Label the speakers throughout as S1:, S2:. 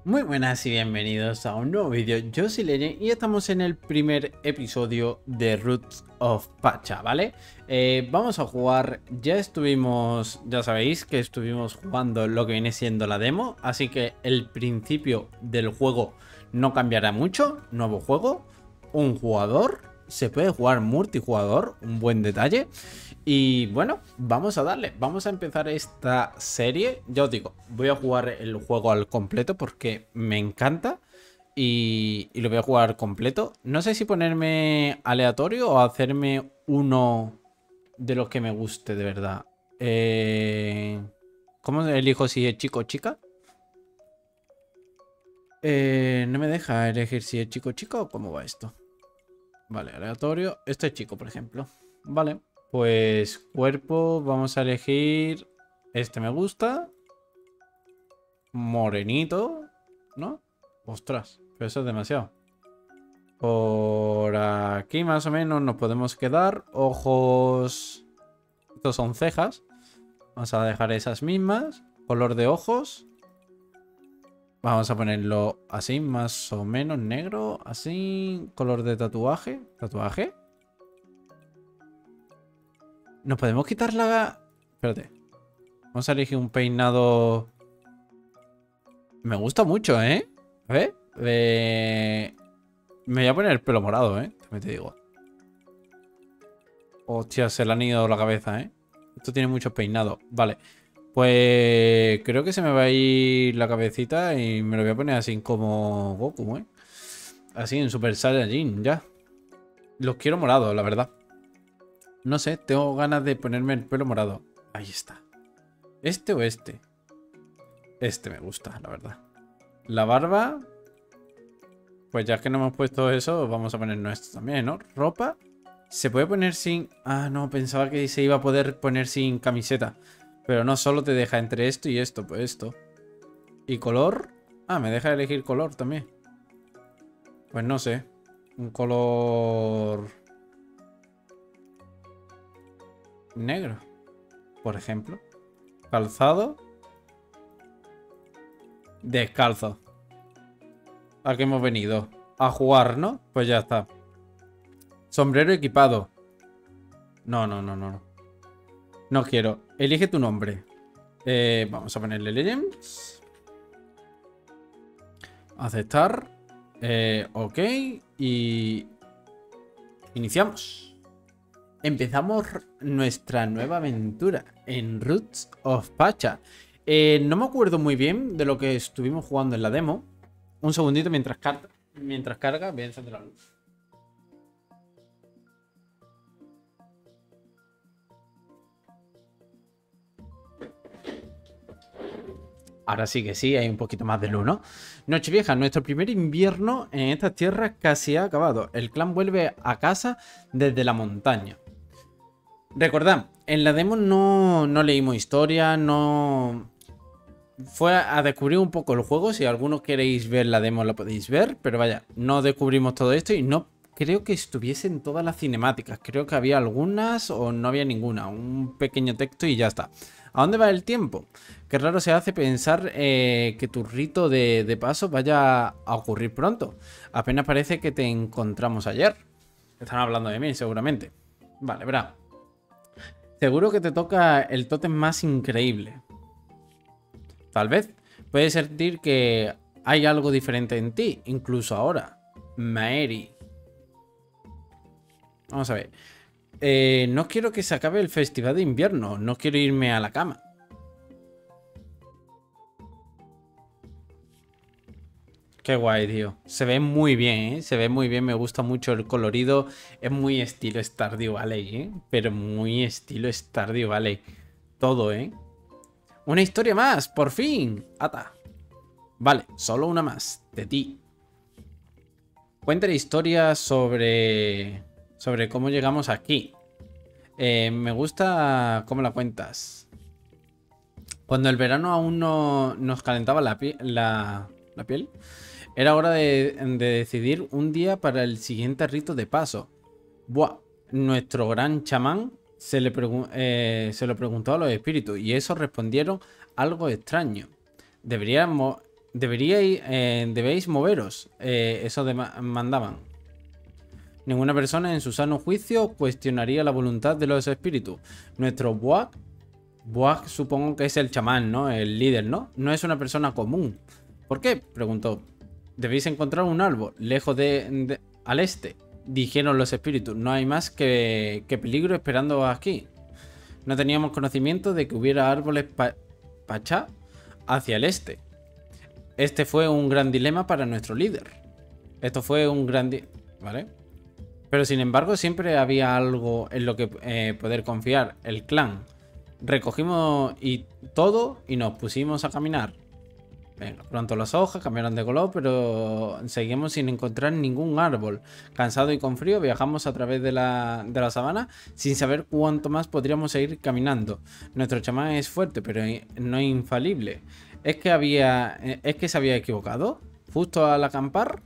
S1: Muy buenas y bienvenidos a un nuevo vídeo. Yo soy Lene y estamos en el primer episodio de Roots of Pacha, ¿vale? Vamos a jugar, ya sabéis que estuvimos jugando lo que viene siendo la demo, así que el principio del juego no cambiará mucho. Nuevo juego, un jugador, se puede jugar multijugador, un buen detalle. Y bueno, vamos a darle, vamos a empezar esta serie. Ya os digo, voy a jugar el juego al completo porque me encanta y lo voy a jugar completo. No sé si ponerme aleatorio o hacerme uno de los que me guste de verdad. ¿Cómo elijo si es chico o chica? No me deja elegir si es chico o chica o cómo va esto. Vale, aleatorio. Este es chico, por ejemplo. Vale. Pues cuerpo, vamos a elegir. Este me gusta. Morenito, ¿no? Ostras, pero eso es demasiado. Por aquí más o menos nos podemos quedar. Ojos. Estos son cejas. Vamos a dejar esas mismas. Color de ojos. Vamos a ponerlo así, más o menos negro. Así. Color de tatuaje. ¿Tatuaje? Nos podemos quitar la... Espérate. Vamos a elegir un peinado... Me gusta mucho, ¿eh? A ver. Me voy a poner el pelo morado, ¿eh? También te digo. Hostia, se le han ido la cabeza, ¿eh? Esto tiene mucho peinado. Vale. Pues creo que se me va a ir la cabecita y me lo voy a poner así como Goku, ¿eh? Así en Super Saiyajin, ya. Los quiero morados, la verdad. No sé, tengo ganas de ponerme el pelo morado. Ahí está. ¿Este o este? Este me gusta, la verdad. La barba. Pues ya que no hemos puesto eso, vamos a ponernos esto también, ¿no? Ropa. Se puede poner sin... Ah, no, pensaba que se iba a poder poner sin camiseta. Pero no, solo te deja entre esto y esto, pues esto. ¿Y color? Ah, me deja elegir color también. Pues no sé. Un color... negro, por ejemplo. Calzado. Descalzo. ¿A qué hemos venido? A jugar, ¿no? Pues ya está. Sombrero equipado. No, no, no, no. No quiero. Elige tu nombre. Vamos a ponerle Legends. Aceptar. Ok. Y... iniciamos. Empezamos nuestra nueva aventura en Roots of Pacha. No me acuerdo muy bien de lo que estuvimos jugando en la demo. Un segundito mientras carga. Voy a encender la luz. Ahora sí que sí, hay un poquito más de luz, ¿no? Nochevieja, nuestro primer invierno en estas tierras casi ha acabado. El clan vuelve a casa desde la montaña. Recordad, en la demo no leímos historia, no... Fue a descubrir un poco el juego. Si alguno queréis ver la demo la podéis ver. Pero vaya, no descubrimos todo esto y no creo que estuviesen todas las cinemáticas. Creo que había algunas o no había ninguna. Un pequeño texto y ya está. ¿A dónde va el tiempo? Qué raro se hace pensar que tu rito de paso vaya a ocurrir pronto. Apenas parece que te encontramos ayer. Están hablando de mí seguramente. Vale, verá. Seguro que te toca el tótem más increíble. Tal vez puedes sentir que hay algo diferente en ti, incluso ahora. Maeri. Vamos a ver. No quiero que se acabe el festival de invierno. No quiero irme a la cama. Qué guay, tío. Se ve muy bien, ¿eh? Se ve muy bien. Me gusta mucho el colorido. Es muy estilo Stardew Valley, ¿eh? Pero muy estilo Stardew Valley. Todo, ¿eh? Una historia más, por fin. Ata. Vale, solo una más. De ti. Cuenta la historia sobre cómo llegamos aquí. Me gusta cómo la cuentas. Cuando el verano aún no nos calentaba la piel, era hora de decidir un día para el siguiente rito de paso. Buah, nuestro gran chamán se lo preguntó a los espíritus y esos respondieron algo extraño. Deberíamos Debéis moveros. Eso mandaban. Ninguna persona en su sano juicio cuestionaría la voluntad de los espíritus. Nuestro Boag supongo que es el chamán, ¿no? El líder, ¿no? No es una persona común. ¿Por qué? Preguntó. Debéis encontrar un árbol lejos al este. Dijeron los espíritus. No hay más que peligro esperando aquí. No teníamos conocimiento de que hubiera árboles pachá hacia el este. Este fue un gran dilema para nuestro líder. Esto fue un gran ¿vale? Pero sin embargo siempre había algo en lo que poder confiar. El clan. Recogimos todo y nos pusimos a caminar. Venga, pronto las hojas cambiaron de color, pero seguimos sin encontrar ningún árbol. Cansado y con frío, viajamos a través de la sabana sin saber cuánto más podríamos seguir caminando. Nuestro chamán es fuerte, pero no infalible. ¿Es que se había equivocado? Justo al acampar,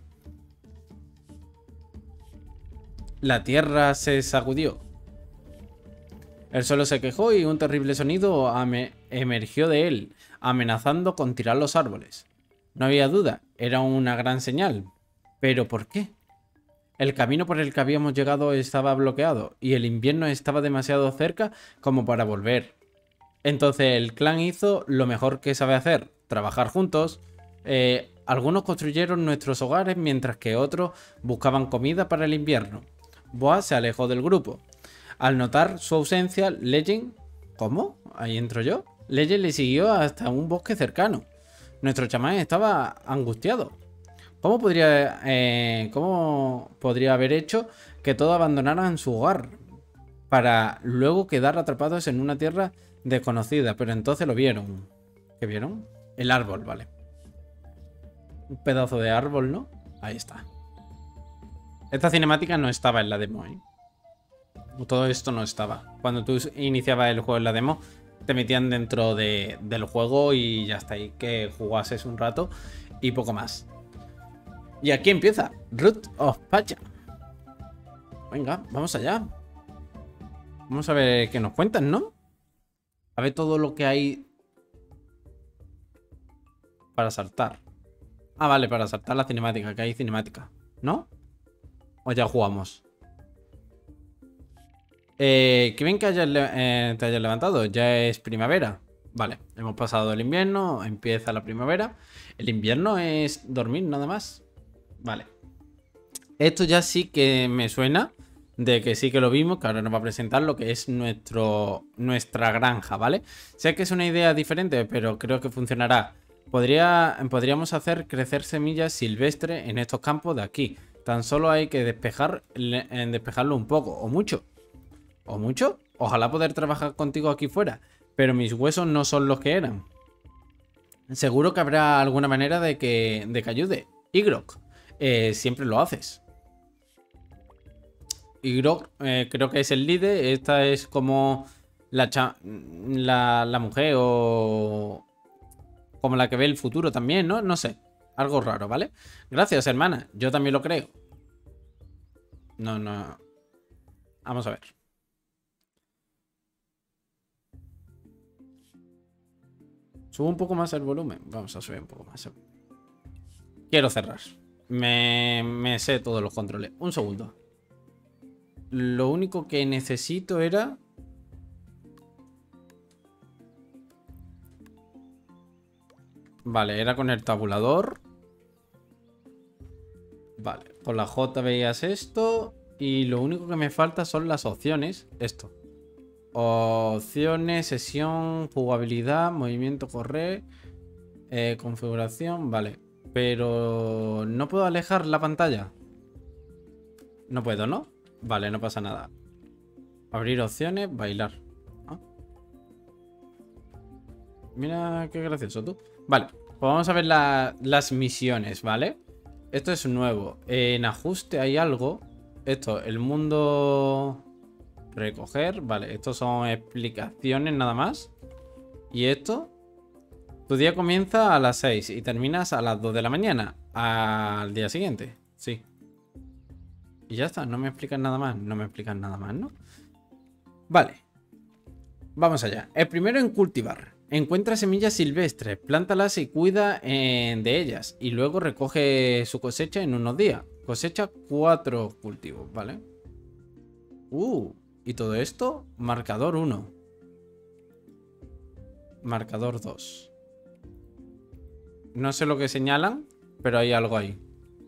S1: la tierra se sacudió. El suelo se quejó y un terrible sonido emergió de él, amenazando con tirar los árboles. No había duda, era una gran señal. ¿Pero por qué? El camino por el que habíamos llegado estaba bloqueado y el invierno estaba demasiado cerca como para volver. Entonces el clan hizo lo mejor que sabe hacer, trabajar juntos. Algunos construyeron nuestros hogares mientras que otros buscaban comida para el invierno. Boa se alejó del grupo. Al notar su ausencia, Legend... ¿Cómo? Ahí entro yo. Legend le siguió hasta un bosque cercano. Nuestro chamán estaba angustiado. ¿Cómo podría haber hecho que todos abandonaran su hogar para luego quedar atrapados en una tierra desconocida? Pero entonces lo vieron. ¿Qué vieron? El árbol, vale. Un pedazo de árbol, ¿no? Ahí está. Esta cinemática no estaba en la demo, ¿eh? Todo esto no estaba. Cuando tú iniciabas el juego en la demo, te metían dentro del juego y ya está ahí. Que jugases un rato y poco más. Y aquí empieza Root of Pacha. Venga, vamos allá. Vamos a ver qué nos cuentan, ¿no? A ver todo lo que hay para saltar. Ah, vale, para saltar la cinemática, que hay cinemática, ¿no? O ya jugamos. Qué bien que te hayas levantado. Ya es primavera. Vale, hemos pasado el invierno. Empieza la primavera. El invierno es dormir nada más. Vale. Esto ya sí que me suena de que sí que lo vimos, que ahora nos va a presentar lo que es nuestra granja, ¿vale? Sé que es una idea diferente, pero creo que funcionará. Podríamos hacer crecer semillas silvestres en estos campos de aquí. Tan solo hay que despejarlo un poco, o mucho. ¿O mucho? Ojalá poder trabajar contigo aquí fuera, pero mis huesos no son los que eran. Seguro que habrá alguna manera de que ayude. Igrok, siempre lo haces. Igrok creo que es el líder. Esta es como la mujer o como la que ve el futuro también, ¿no? No sé. Algo raro, ¿vale? Gracias, hermana. Yo también lo creo. No. Vamos a ver. Subo un poco más el volumen. Vamos a subir un poco más. Quiero cerrar. Me sé todos los controles. Un segundo. Lo único que necesito era... Vale, era con el tabulador. Vale, con la J veías esto. Y lo único que me falta son las opciones. Esto. Opciones, sesión, jugabilidad, movimiento, correr, configuración, vale. Pero no puedo alejar la pantalla. No puedo, ¿no? Vale, no pasa nada. Abrir opciones, bailar. ¿Ah? Mira qué gracioso tú. Vale, pues vamos a ver las misiones, ¿vale? Esto es nuevo. En ajuste hay algo. Esto, el mundo... Recoger, vale, estos son explicaciones nada más. Y esto, tu día comienza a las 6 y terminas a las 2 de la mañana. Al día siguiente, sí. Y ya está, no me explican nada más. No me explican nada más, ¿no? Vale. Vamos allá. El primero en cultivar. Encuentra semillas silvestres, plántalas y cuida de ellas. Y luego recoge su cosecha en unos días. Cosecha 4 cultivos, ¿vale? ¿Y todo esto? Marcador 1. Marcador 2. No sé lo que señalan, pero hay algo ahí.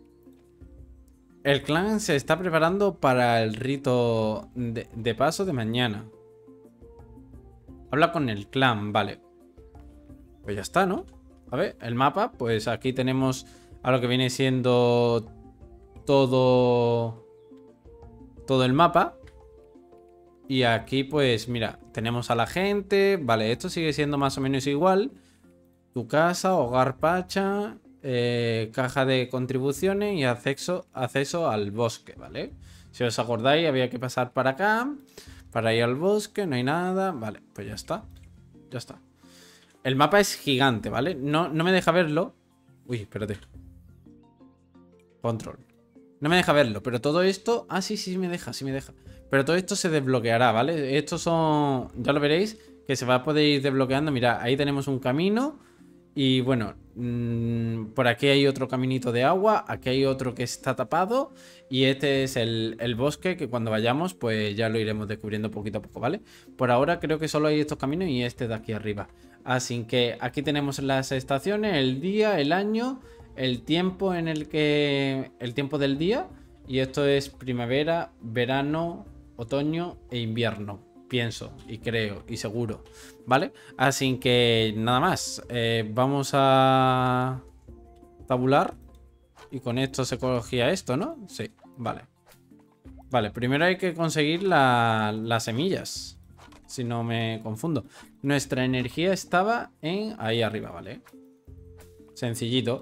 S1: El clan se está preparando para el rito de paso de mañana. Habla con el clan, vale. Pues ya está, ¿no? A ver, el mapa, pues aquí tenemos a lo que viene siendo todo el mapa. Y aquí, pues, mira, tenemos a la gente. Vale, esto sigue siendo más o menos igual. Tu casa, hogar Pacha, caja de contribuciones y acceso al bosque, ¿vale? Si os acordáis, había que pasar para acá, para ir al bosque, no hay nada. Vale, pues ya está. Ya está. El mapa es gigante, ¿vale? No me deja verlo. Uy, espérate. Control. No me deja verlo, pero todo esto... Ah, sí me deja, sí me deja. Pero todo esto se desbloqueará, ¿vale? Estos son... Ya lo veréis, que se va a poder ir desbloqueando. Mira, ahí tenemos un camino. Y bueno, por aquí hay otro caminito de agua. Aquí hay otro que está tapado. Y este es el bosque que cuando vayamos, pues ya lo iremos descubriendo poquito a poco, ¿vale? Por ahora creo que solo hay estos caminos y este de aquí arriba. Así que aquí tenemos las estaciones, el día, el año, el tiempo en el que... El tiempo del día. Y esto es primavera, verano, otoño e invierno. Pienso y creo y seguro, ¿vale? Así que nada más. Vamos a tabular. Y con esto se cogía esto, ¿no? Sí, vale. Vale, primero hay que conseguir las semillas. Si no me confundo. Nuestra energía estaba en... Ahí arriba, ¿vale? Sencillito.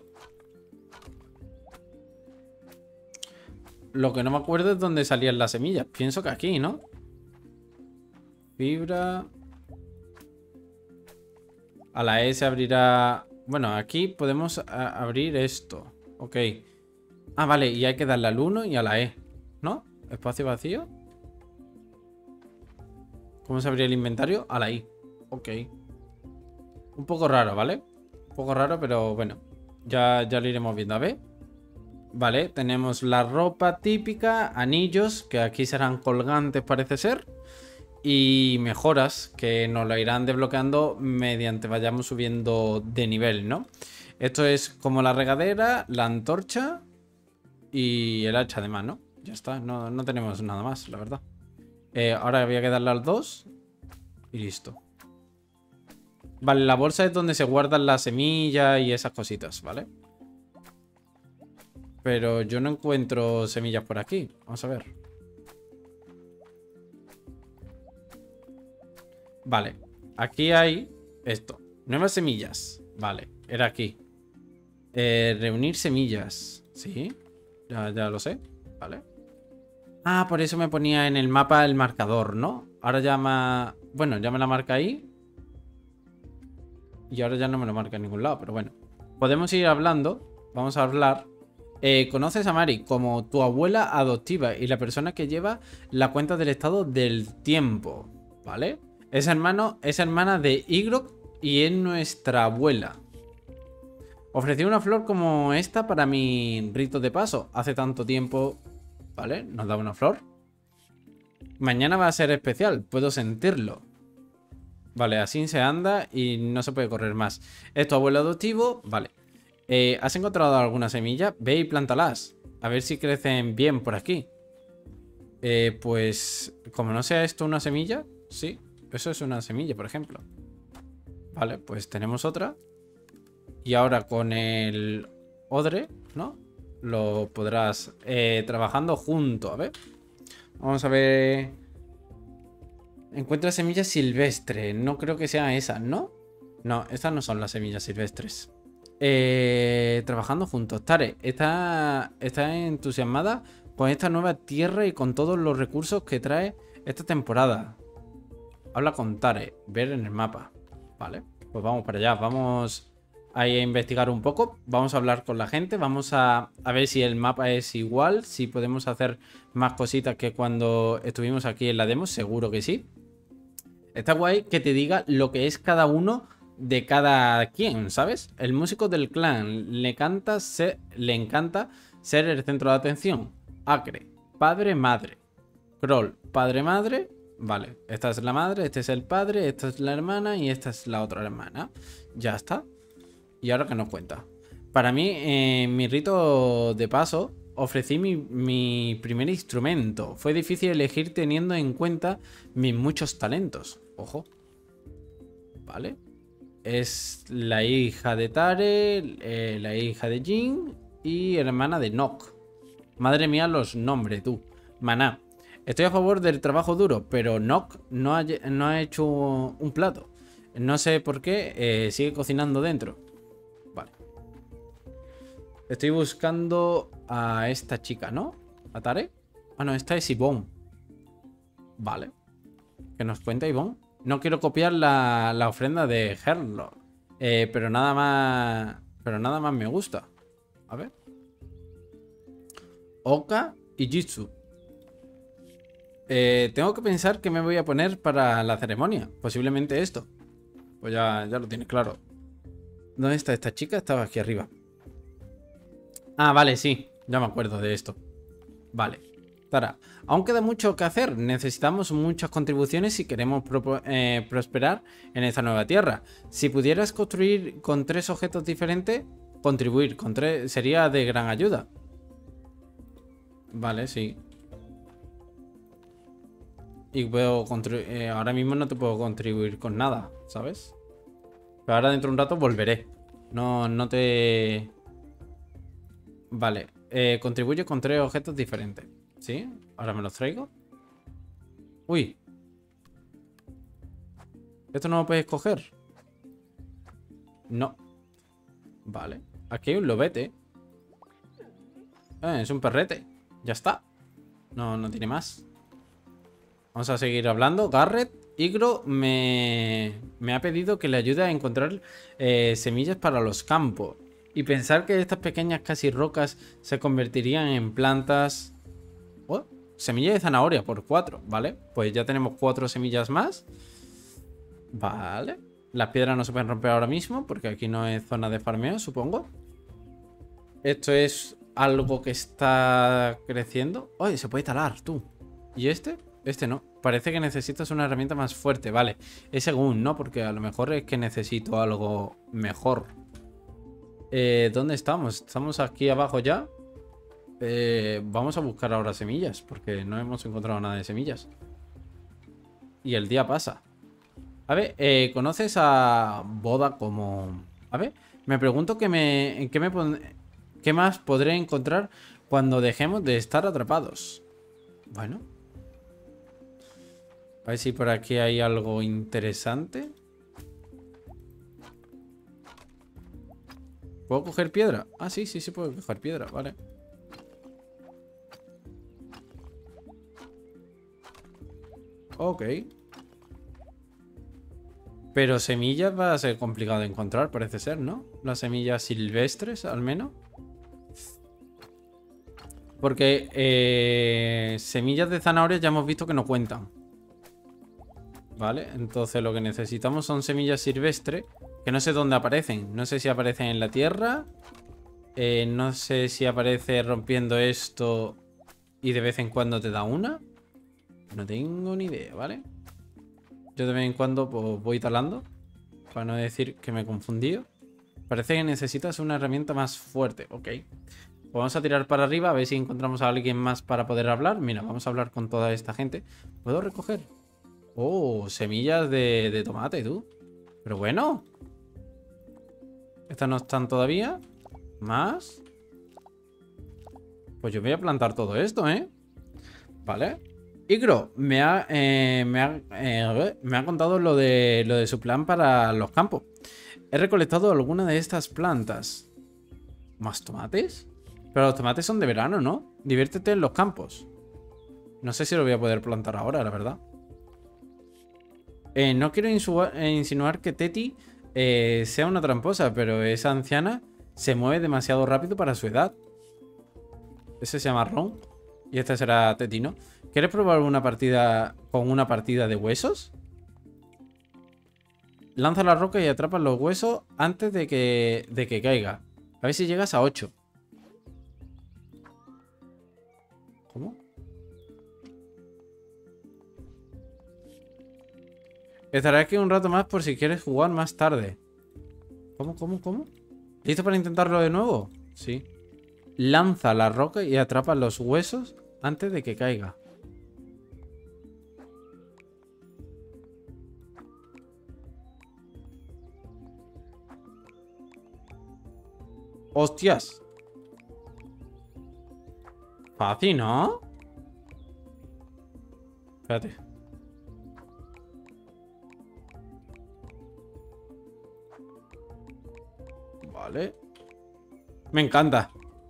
S1: Lo que no me acuerdo es dónde salían las semillas. Pienso que aquí, ¿no? Fibra. A la E se abrirá... Bueno, aquí podemos abrir esto. Ok. Ah, vale. Y hay que darle al 1 y a la E. ¿No? Espacio vacío. ¿Cómo se abría el inventario? A la I. Ok. Un poco raro, ¿vale? Un poco raro, pero bueno. Ya lo iremos viendo. A ver. Vale, tenemos la ropa típica. Anillos, que aquí serán colgantes, parece ser. Y mejoras, que nos la irán desbloqueando mediante vayamos subiendo de nivel, ¿no? Esto es como la regadera, la antorcha y el hacha de mano. Ya está, no tenemos nada más, la verdad. Ahora había que darle al 2 y listo. Vale, la bolsa es donde se guardan las semillas y esas cositas, ¿vale? Pero yo no encuentro semillas por aquí. Vamos a ver. Vale, aquí hay esto. Nuevas semillas. Vale, era aquí. Reunir semillas. Sí, ya lo sé. Vale. Ah, por eso me ponía en el mapa el marcador, ¿no? Ahora ya me... Bueno, ya me la marca ahí. Y ahora ya no me lo marca en ningún lado, pero bueno. Podemos ir hablando. Vamos a hablar. Conoces a Mari como tu abuela adoptiva y la persona que lleva la cuenta del estado del tiempo, ¿vale? Es hermana de Igrok y es nuestra abuela. Ofrecí una flor como esta para mi rito de paso. Hace tanto tiempo... ¿Vale? Nos da una flor. Mañana va a ser especial. Puedo sentirlo. Vale, así se anda y no se puede correr más. ¿Es tu abuelo adoptivo? Vale. ¿Has encontrado alguna semilla? Ve y plántalas. A ver si crecen bien por aquí. Pues... Como no sea esto una semilla... Sí, eso es una semilla, por ejemplo. Vale, pues tenemos otra. Y ahora con el odre, ¿no? Lo podrás trabajando junto. A ver. Vamos a ver. Encuentra semillas silvestres. No creo que sean esas, ¿no? No, estas no son las semillas silvestres. Trabajando juntos. Tare, está entusiasmada con esta nueva tierra y con todos los recursos que trae esta temporada. Habla con Tare. Ver en el mapa. Vale, pues vamos para allá. Vamos ahí a investigar un poco. Vamos a hablar con la gente. Vamos a ver si el mapa es igual. Si podemos hacer más cositas que cuando estuvimos aquí en la demo. Seguro que sí. Está guay que te diga lo que es cada uno de cada quien, ¿sabes? El músico del clan le encanta ser el centro de atención. Acre, padre, madre. Kroll, padre, madre. Vale, esta es la madre, este es el padre, esta es la hermana y esta es la otra hermana. Ya está. ¿Y ahora qué nos cuenta? Para mí, en mi rito de paso, ofrecí mi primer instrumento. Fue difícil elegir teniendo en cuenta mis muchos talentos. Ojo. Vale. Es la hija de Tare, la hija de Jin y hermana de Nock. Madre mía, los nombres, tú. Maná. Estoy a favor del trabajo duro, pero Nock no ha hecho un plato. No sé por qué sigue cocinando dentro. Vale. Estoy buscando a esta chica, ¿no? ¿A Tare? Ah, no, esta es Yvonne. Vale. ¿Qué nos cuenta Yvonne? No quiero copiar la ofrenda de Herlord. Pero nada más. Pero nada más me gusta. A ver. Oka y Jitsu. Tengo que pensar qué me voy a poner para la ceremonia. Posiblemente esto. Pues ya lo tienes claro. ¿Dónde está esta chica? Estaba aquí arriba. Ah, vale, sí. Ya me acuerdo de esto. Vale. Tara, aún queda mucho que hacer. Necesitamos muchas contribuciones si queremos prosperar en esta nueva tierra. Si pudieras construir con 3 objetos diferentes, contribuir con 3 sería de gran ayuda. Vale, sí. Y puedo ahora mismo no te puedo contribuir con nada, ¿sabes? Pero ahora dentro de un rato volveré. No te... Vale. Contribuye con 3 objetos diferentes. ¿Sí? Ahora me los traigo. Uy. ¿Esto no lo puedes coger? No. Vale. Aquí hay un lobete. Es un perrete. Ya está. No tiene más. Vamos a seguir hablando. Garrett, Igro me ha pedido que le ayude a encontrar semillas para los campos. Y pensar que estas pequeñas casi rocas se convertirían en plantas... Oh, semilla de zanahoria por 4, ¿vale? Pues ya tenemos 4 semillas más. Vale. Las piedras no se pueden romper ahora mismo porque aquí no es zona de farmeo, supongo. Esto es algo que está creciendo. ¡Oye! Se puede talar, tú. ¿Y este? Este no. Parece que necesitas una herramienta más fuerte. Vale. Es según, ¿no? Porque a lo mejor es que necesito algo mejor. ¿Dónde estamos? Estamos aquí abajo ya. Vamos a buscar ahora semillas. Porque no hemos encontrado nada de semillas. Y el día pasa. A ver, ¿conoces a Boda como...? A ver, me pregunto qué más podré encontrar cuando dejemos de estar atrapados. Bueno. A ver si por aquí hay algo interesante. ¿Puedo coger piedra? Ah, sí, puedo coger piedra, vale. Ok. Pero semillas va a ser complicado de encontrar, parece ser, ¿no? Las semillas silvestres, al menos. Porque semillas de zanahoria ya hemos visto que no cuentan. Vale, entonces lo que necesitamos son semillas silvestres. Que no sé dónde aparecen. No sé si aparecen en la tierra. No sé si aparece rompiendo esto y de vez en cuando te da una. No tengo ni idea, ¿vale? Yo de vez en cuando pues, voy talando. Para no decir que me he confundido. Parece que necesitas una herramienta más fuerte. Ok. Pues vamos a tirar para arriba a ver si encontramos a alguien más para poder hablar. Mira, vamos a hablar con toda esta gente. ¿Puedo recoger? Oh, semillas de tomate, tú. Pero bueno. Estas no están todavía. Más. Pues yo voy a plantar todo esto, ¿eh? Vale. Igro me ha contado lo de su plan para los campos. He recolectado alguna de estas plantas. ¿Más tomates? Pero los tomates son de verano, ¿no? Diviértete en los campos. No sé si lo voy a poder plantar ahora, la verdad. No quiero insinuar que Teti sea una tramposa, pero esa anciana se mueve demasiado rápido para su edad. Ese se llama Ron. Y este será Teti, ¿no? ¿Quieres probar una partida con una partida de huesos? Lanza la roca y atrapa los huesos antes de que caiga. A ver si llegas a 8. ¿Cómo? Estaré aquí un rato más por si quieres jugar más tarde. ¿Cómo? ¿Listo para intentarlo de nuevo? Sí. Lanza la roca y atrapa los huesos antes de que caiga. ¡Hostias! Fácil, ¿no? Espérate. Vale. Me encanta.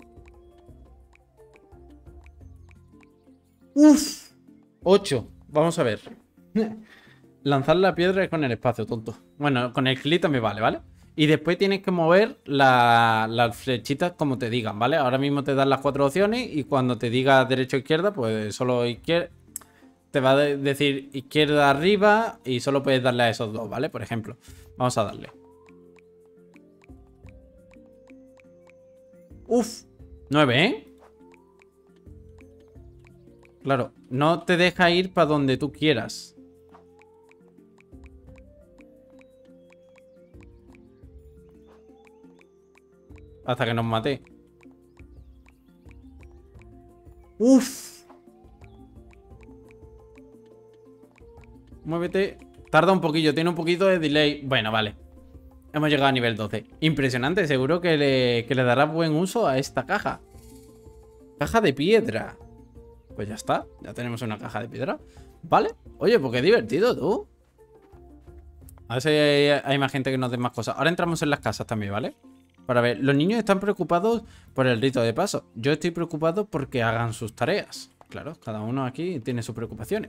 S1: ¡Uf! 8. Vamos a ver. Lanzar la piedra con el espacio, tonto. Bueno, con el clic también vale, ¿vale? Y después tienes que mover las flechitas como te digan, ¿vale? Ahora mismo te dan las 4 opciones y cuando te diga derecha o izquierda, pues solo izquierda. Te va a decir izquierda arriba y solo puedes darle a esos dos, ¿vale? Por ejemplo, vamos a darle. Uf, 9, ¿eh? Claro, no te deja ir para donde tú quieras. Hasta que nos mate. Uf. Muévete. Tarda un poquillo, tiene un poquito de delay. Bueno, vale. Hemos llegado a nivel 12. Impresionante, seguro que le dará buen uso a esta caja. Caja de piedra. Pues ya está, ya tenemos una caja de piedra. Vale, oye, pues qué divertido, tú. A ver si hay más gente que nos dé más cosas. Ahora entramos en las casas también, ¿vale? Para ver, los niños están preocupados por el rito de paso. Yo estoy preocupado porque hagan sus tareas. Claro, cada uno aquí tiene sus preocupaciones.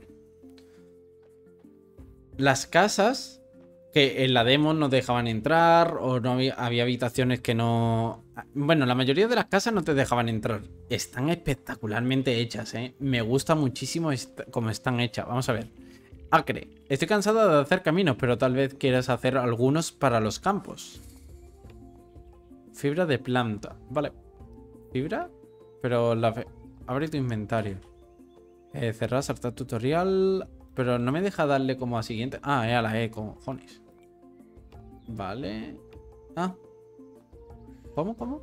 S1: Las casas que en la demo no dejaban entrar o no había habitaciones que no... Bueno, la mayoría de las casas no te dejaban entrar. Están espectacularmente hechas, ¿eh? Me gusta muchísimo cómo están hechas. Vamos a ver. Acre. Estoy cansado de hacer caminos, pero tal vez quieras hacer algunos para los campos. Fibra de planta. Vale. ¿Fibra? Pero la... Abre tu inventario. Cerrar, saltar tutorial... Pero no me deja darle como a siguiente. Ah, a la E, cojones. Vale. Ah. ¿Cómo?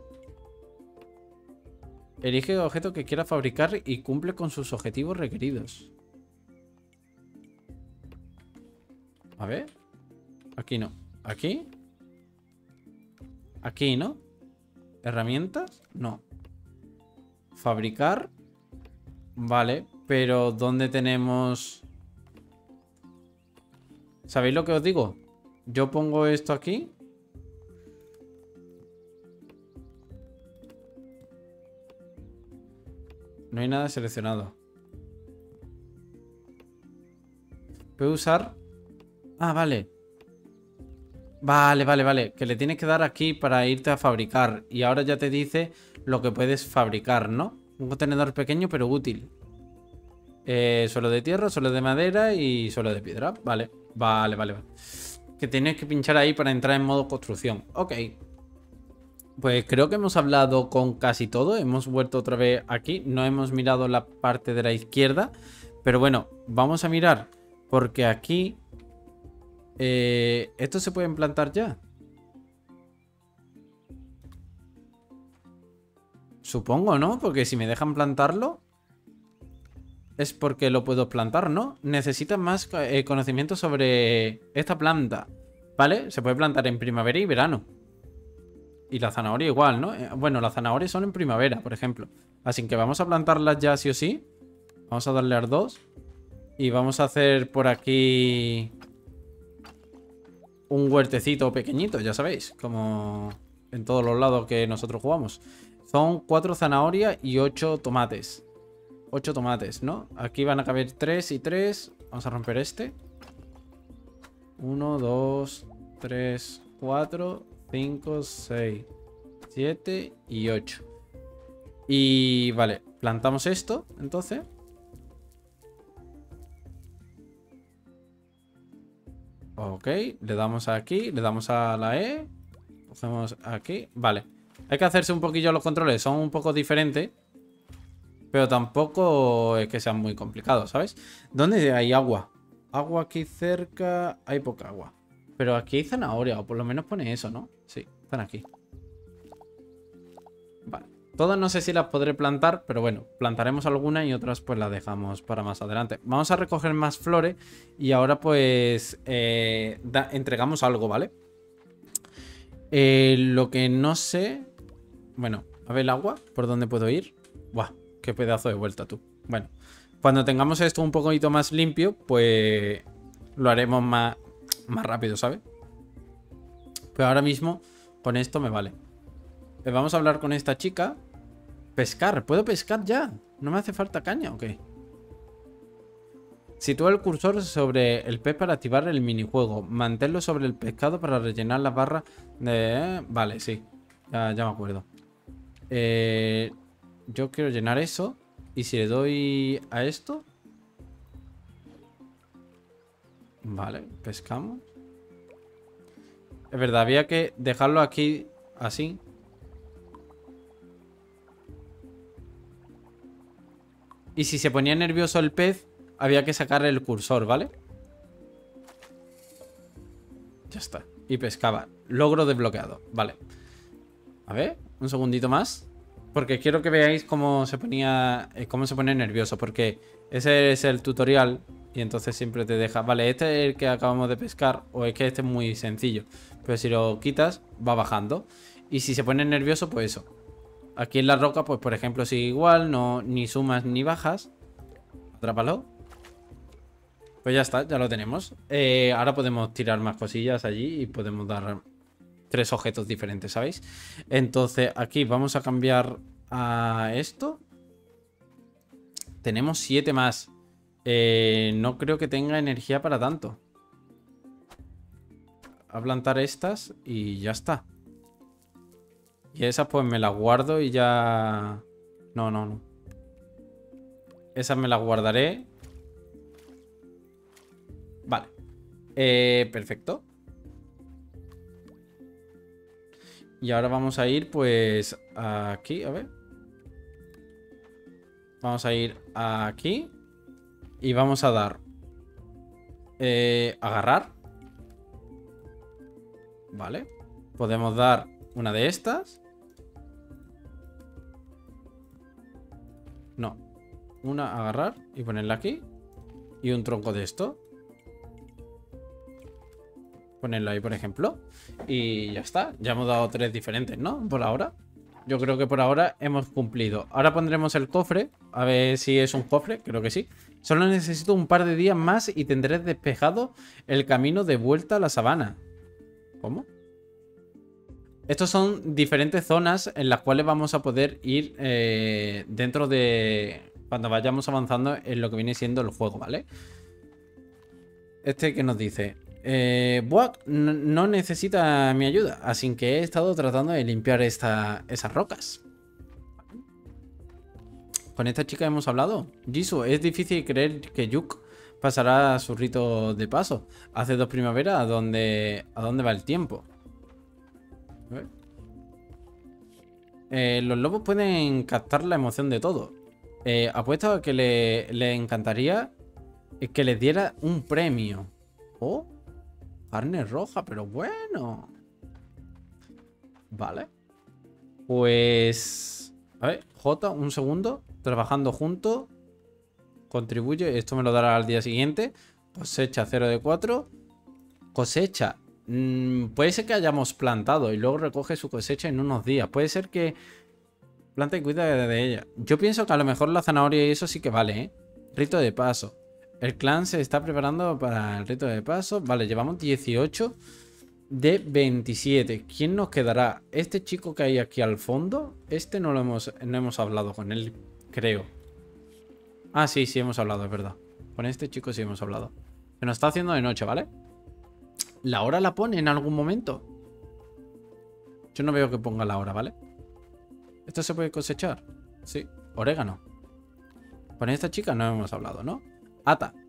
S1: Elige el objeto que quiera fabricar y cumple con sus objetivos requeridos. A ver. Aquí no. ¿Aquí? Aquí, ¿no? ¿Herramientas? No. Fabricar. Vale, pero ¿dónde tenemos...? ¿Sabéis lo que os digo? Yo pongo esto aquí. No hay nada seleccionado. Puedo usar... Ah, vale. Vale. Que le tienes que dar aquí para irte a fabricar. Y ahora ya te dice lo que puedes fabricar, ¿no? Un contenedor pequeño pero útil. Suelo de tierra, suelo de madera y suelo de piedra. Vale. Que tienes que pinchar ahí para entrar en modo construcción. Ok. Pues creo que hemos hablado con casi todo. Hemos vuelto otra vez aquí. No hemos mirado la parte de la izquierda. Pero bueno, vamos a mirar. Porque aquí... ¿esto se puede implantar ya? Supongo, ¿no? Porque si me dejan plantarlo... Es porque lo puedo plantar, ¿no? Necesitas más conocimiento sobre esta planta. ¿Vale? Se puede plantar en primavera y verano. Y la zanahoria igual, ¿no? Bueno, las zanahorias son en primavera, por ejemplo. Así que vamos a plantarlas ya sí o sí. Vamos a darle a 2. Y vamos a hacer por aquí... un huertecito pequeñito, ya sabéis. Como en todos los lados que nosotros jugamos. Son 4 zanahorias y 8 tomates. 8 tomates, ¿no? Aquí van a caber 3 y 3. Vamos a romper este. 1, 2, 3, 4, 5, 6, 7 y 8. Y vale, plantamos esto, entonces. Ok, le damos aquí, le damos a la E. Cogemos aquí, vale. Hay que hacerse un poquillo los controles, son un poco diferentes. Pero tampoco es que sean muy complicados, ¿sabes? ¿Dónde hay agua? Agua aquí cerca, hay poca agua. Pero aquí hay zanahoria, o por lo menos pone eso, ¿no? Sí, están aquí. Vale. Todas no sé si las podré plantar, pero bueno, plantaremos algunas y otras pues las dejamos para más adelante. Vamos a recoger más flores y ahora pues entregamos algo, ¿vale? Lo que no sé... Bueno, a ver el agua, ¿por dónde puedo ir? Buah, qué pedazo de vuelta tú. Bueno, cuando tengamos esto un poquito más limpio, pues lo haremos más rápido, ¿sabes? Pero ahora mismo con esto me vale. Vamos a hablar con esta chica. Pescar, ¿puedo pescar ya? ¿No me hace falta caña o qué? Sitúa el cursor sobre el pez para activar el minijuego. Manténlo sobre el pescado para rellenar las barras de... Vale, sí. Ya me acuerdo. Yo quiero llenar eso. Y si le doy a esto... Vale, pescamos. Es verdad, había que dejarlo aquí así. Y si se ponía nervioso el pez, había que sacarle el cursor, ¿vale? Ya está. Y pescaba. Logro desbloqueado. Vale. A ver, un segundito más. Porque quiero que veáis cómo se ponía. Cómo se pone nervioso. Porque ese es el tutorial. Y entonces siempre te deja. Vale, este es el que acabamos de pescar. O es que este es muy sencillo. Pero si lo quitas, va bajando. Y si se pone nervioso, pues eso. Aquí en la roca, pues por ejemplo, sigue igual. No, ni sumas ni bajas. Atrápalo. Pues ya está, ya lo tenemos. Ahora podemos tirar más cosillas allí y podemos dar 3 objetos diferentes, ¿sabéis? Entonces aquí vamos a cambiar a esto. Tenemos 7 más. No creo que tenga energía para tanto. A plantar estas y ya está. Y esas pues me las guardo y ya... No. Esas me las guardaré. Vale. Perfecto. Y ahora vamos a ir pues aquí, a ver. Vamos a ir aquí. Y vamos a dar agarrar. Vale. Podemos dar una de estas. No. Una agarrar y ponerla aquí. Y un tronco de esto. Ponerlo ahí, por ejemplo. Y ya está. Ya hemos dado 3 diferentes, ¿no? Por ahora. Yo creo que por ahora hemos cumplido. Ahora pondremos el cofre. A ver si es un cofre. Creo que sí. Solo necesito un par de días más y tendré despejado el camino de vuelta a la sabana. ¿Cómo? Estos son diferentes zonas en las cuales vamos a poder ir dentro de... Cuando vayamos avanzando en lo que viene siendo el juego, ¿vale? Este que nos dice... Buak no necesita mi ayuda, así que he estado tratando de limpiar esas rocas. Con esta chica hemos hablado. Jisoo, es difícil creer que Yuk pasará su rito de paso. Hace 2 primaveras, ¿a dónde va el tiempo? Los lobos pueden captar la emoción de todo. Apuesto a que le encantaría que les diera un premio. ¿Oh? Carne roja, pero bueno. Vale. Pues... A ver, J, un segundo. Trabajando juntos. Contribuye. Esto me lo dará al día siguiente. Cosecha 0 de 4. Cosecha. Puede ser que hayamos plantado y luego recoge su cosecha en unos días. Puede ser que planta y cuida de ella. Yo pienso que a lo mejor la zanahoria y eso sí que vale, ¿eh? Rito de paso. El clan se está preparando para el rito de paso. Vale, llevamos 18 de 27. ¿Quién nos quedará? Este chico que hay aquí al fondo. Este no hemos hablado con él, creo. Ah, sí, hemos hablado, es verdad. Con este chico sí hemos hablado. Se nos está haciendo de noche, ¿vale? ¿La hora la pone en algún momento? Yo no veo que ponga la hora, ¿vale? ¿Esto se puede cosechar? Sí. Orégano. Con esta chica no hemos hablado, ¿no? Ata.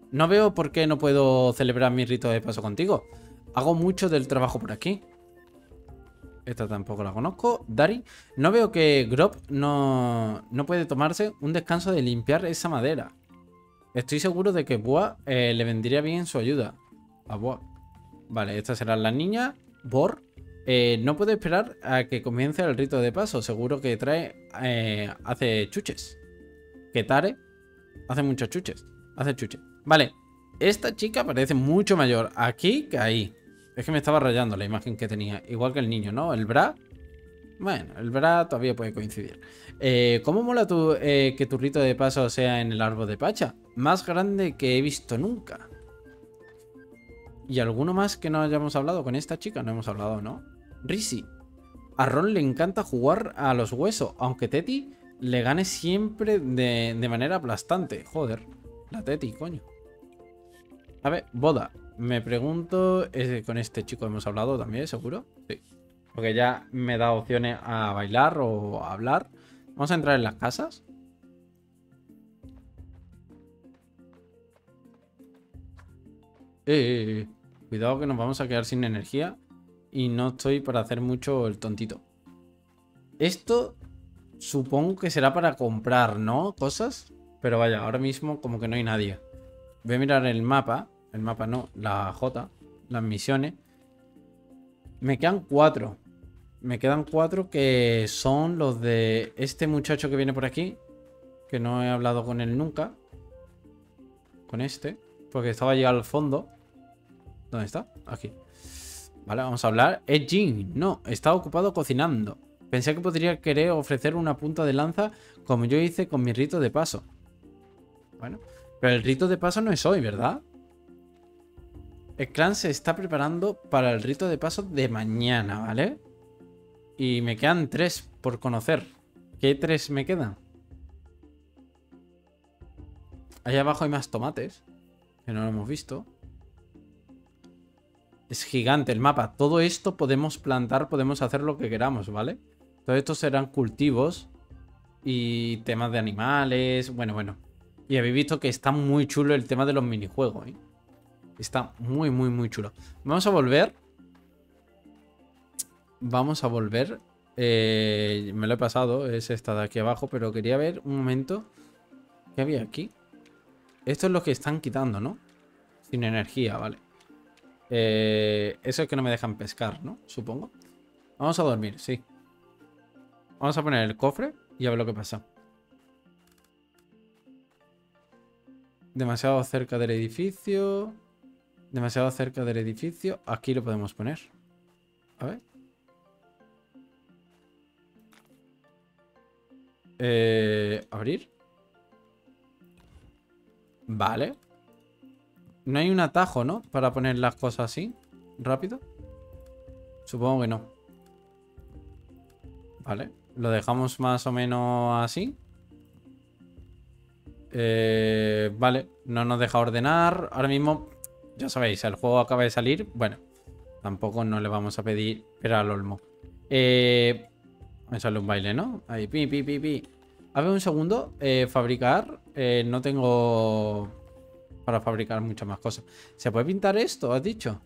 S1: No veo por qué no puedo celebrar mi rito de paso contigo. Hago mucho del trabajo por aquí. Esta tampoco la conozco. Dari. No veo que Grob no puede tomarse un descanso de limpiar esa madera. Estoy seguro de que Boa le vendría bien su ayuda. A Boa. Vale, estas serán las niñas. Bor. No puedo esperar a que comience el rito de paso. Seguro que trae... hace chuches. Que Tare hace muchos chuches. Hace chuches. Vale. Esta chica parece mucho mayor aquí que ahí. Es que me estaba rayando la imagen que tenía. Igual que el niño, ¿no? El bra. Bueno, el bra todavía puede coincidir. ¿Cómo mola que tu rito de paso sea en el árbol de Pacha? Más grande que he visto nunca. ¿Y alguno más que no hayamos hablado con esta chica? No hemos hablado, ¿no? Risi. A Ron le encanta jugar a los huesos, aunque Teti le gane siempre de manera aplastante. Joder, la Teti, coño. A ver, boda. Me pregunto, con este chico hemos hablado también, ¿seguro? Sí. Porque ya me da opciones a bailar o a hablar. Vamos a entrar en las casas. Cuidado que nos vamos a quedar sin energía. Y no estoy para hacer mucho el tontito. Esto supongo que será para comprar, ¿no? Cosas. Pero vaya, ahora mismo como que no hay nadie. Voy a mirar el mapa. El mapa no, la J. Las misiones. Me quedan 4. Me quedan 4 que son los de este muchacho que viene por aquí. Que no he hablado con él nunca. Con este. Porque estaba allí al fondo. ¿Dónde está? Aquí. Vale, vamos a hablar. Es Jin. No, está ocupado cocinando. Pensé que podría querer ofrecer una punta de lanza como yo hice con mi rito de paso. Bueno, pero el rito de paso no es hoy, ¿verdad? El clan se está preparando para el rito de paso de mañana, ¿vale? Y me quedan 3 por conocer. ¿Qué 3 me quedan? Allá abajo hay más tomates. Que no lo hemos visto. Es gigante el mapa. Todo esto podemos plantar, podemos hacer lo que queramos, ¿vale? Todo esto serán cultivos. Y temas de animales. Bueno. Y habéis visto que está muy chulo el tema de los minijuegos, ¿eh? Está muy chulo. Vamos a volver. Vamos a volver. Me lo he pasado. Es esta de aquí abajo. Pero quería ver un momento. ¿Qué había aquí? Esto es lo que están quitando, ¿no? Sin energía, vale. Eso es que no me dejan pescar, ¿no? Supongo. Vamos a dormir, sí. Vamos a poner el cofre y a ver lo que pasa. Demasiado cerca del edificio. Demasiado cerca del edificio. Aquí lo podemos poner. A ver. Abrir. Vale. No hay un atajo, ¿no? Para poner las cosas así. Rápido. Supongo que no. Vale. Lo dejamos más o menos así. Vale. No nos deja ordenar. Ahora mismo, ya sabéis, el juego acaba de salir. Bueno, tampoco no le vamos a pedir esperar al olmo. Vamos a darle un baile, ¿no? Ahí, pi. A ver, un segundo. Fabricar. No tengo para fabricar muchas más cosas. ¿Se puede pintar esto? ¿Has dicho?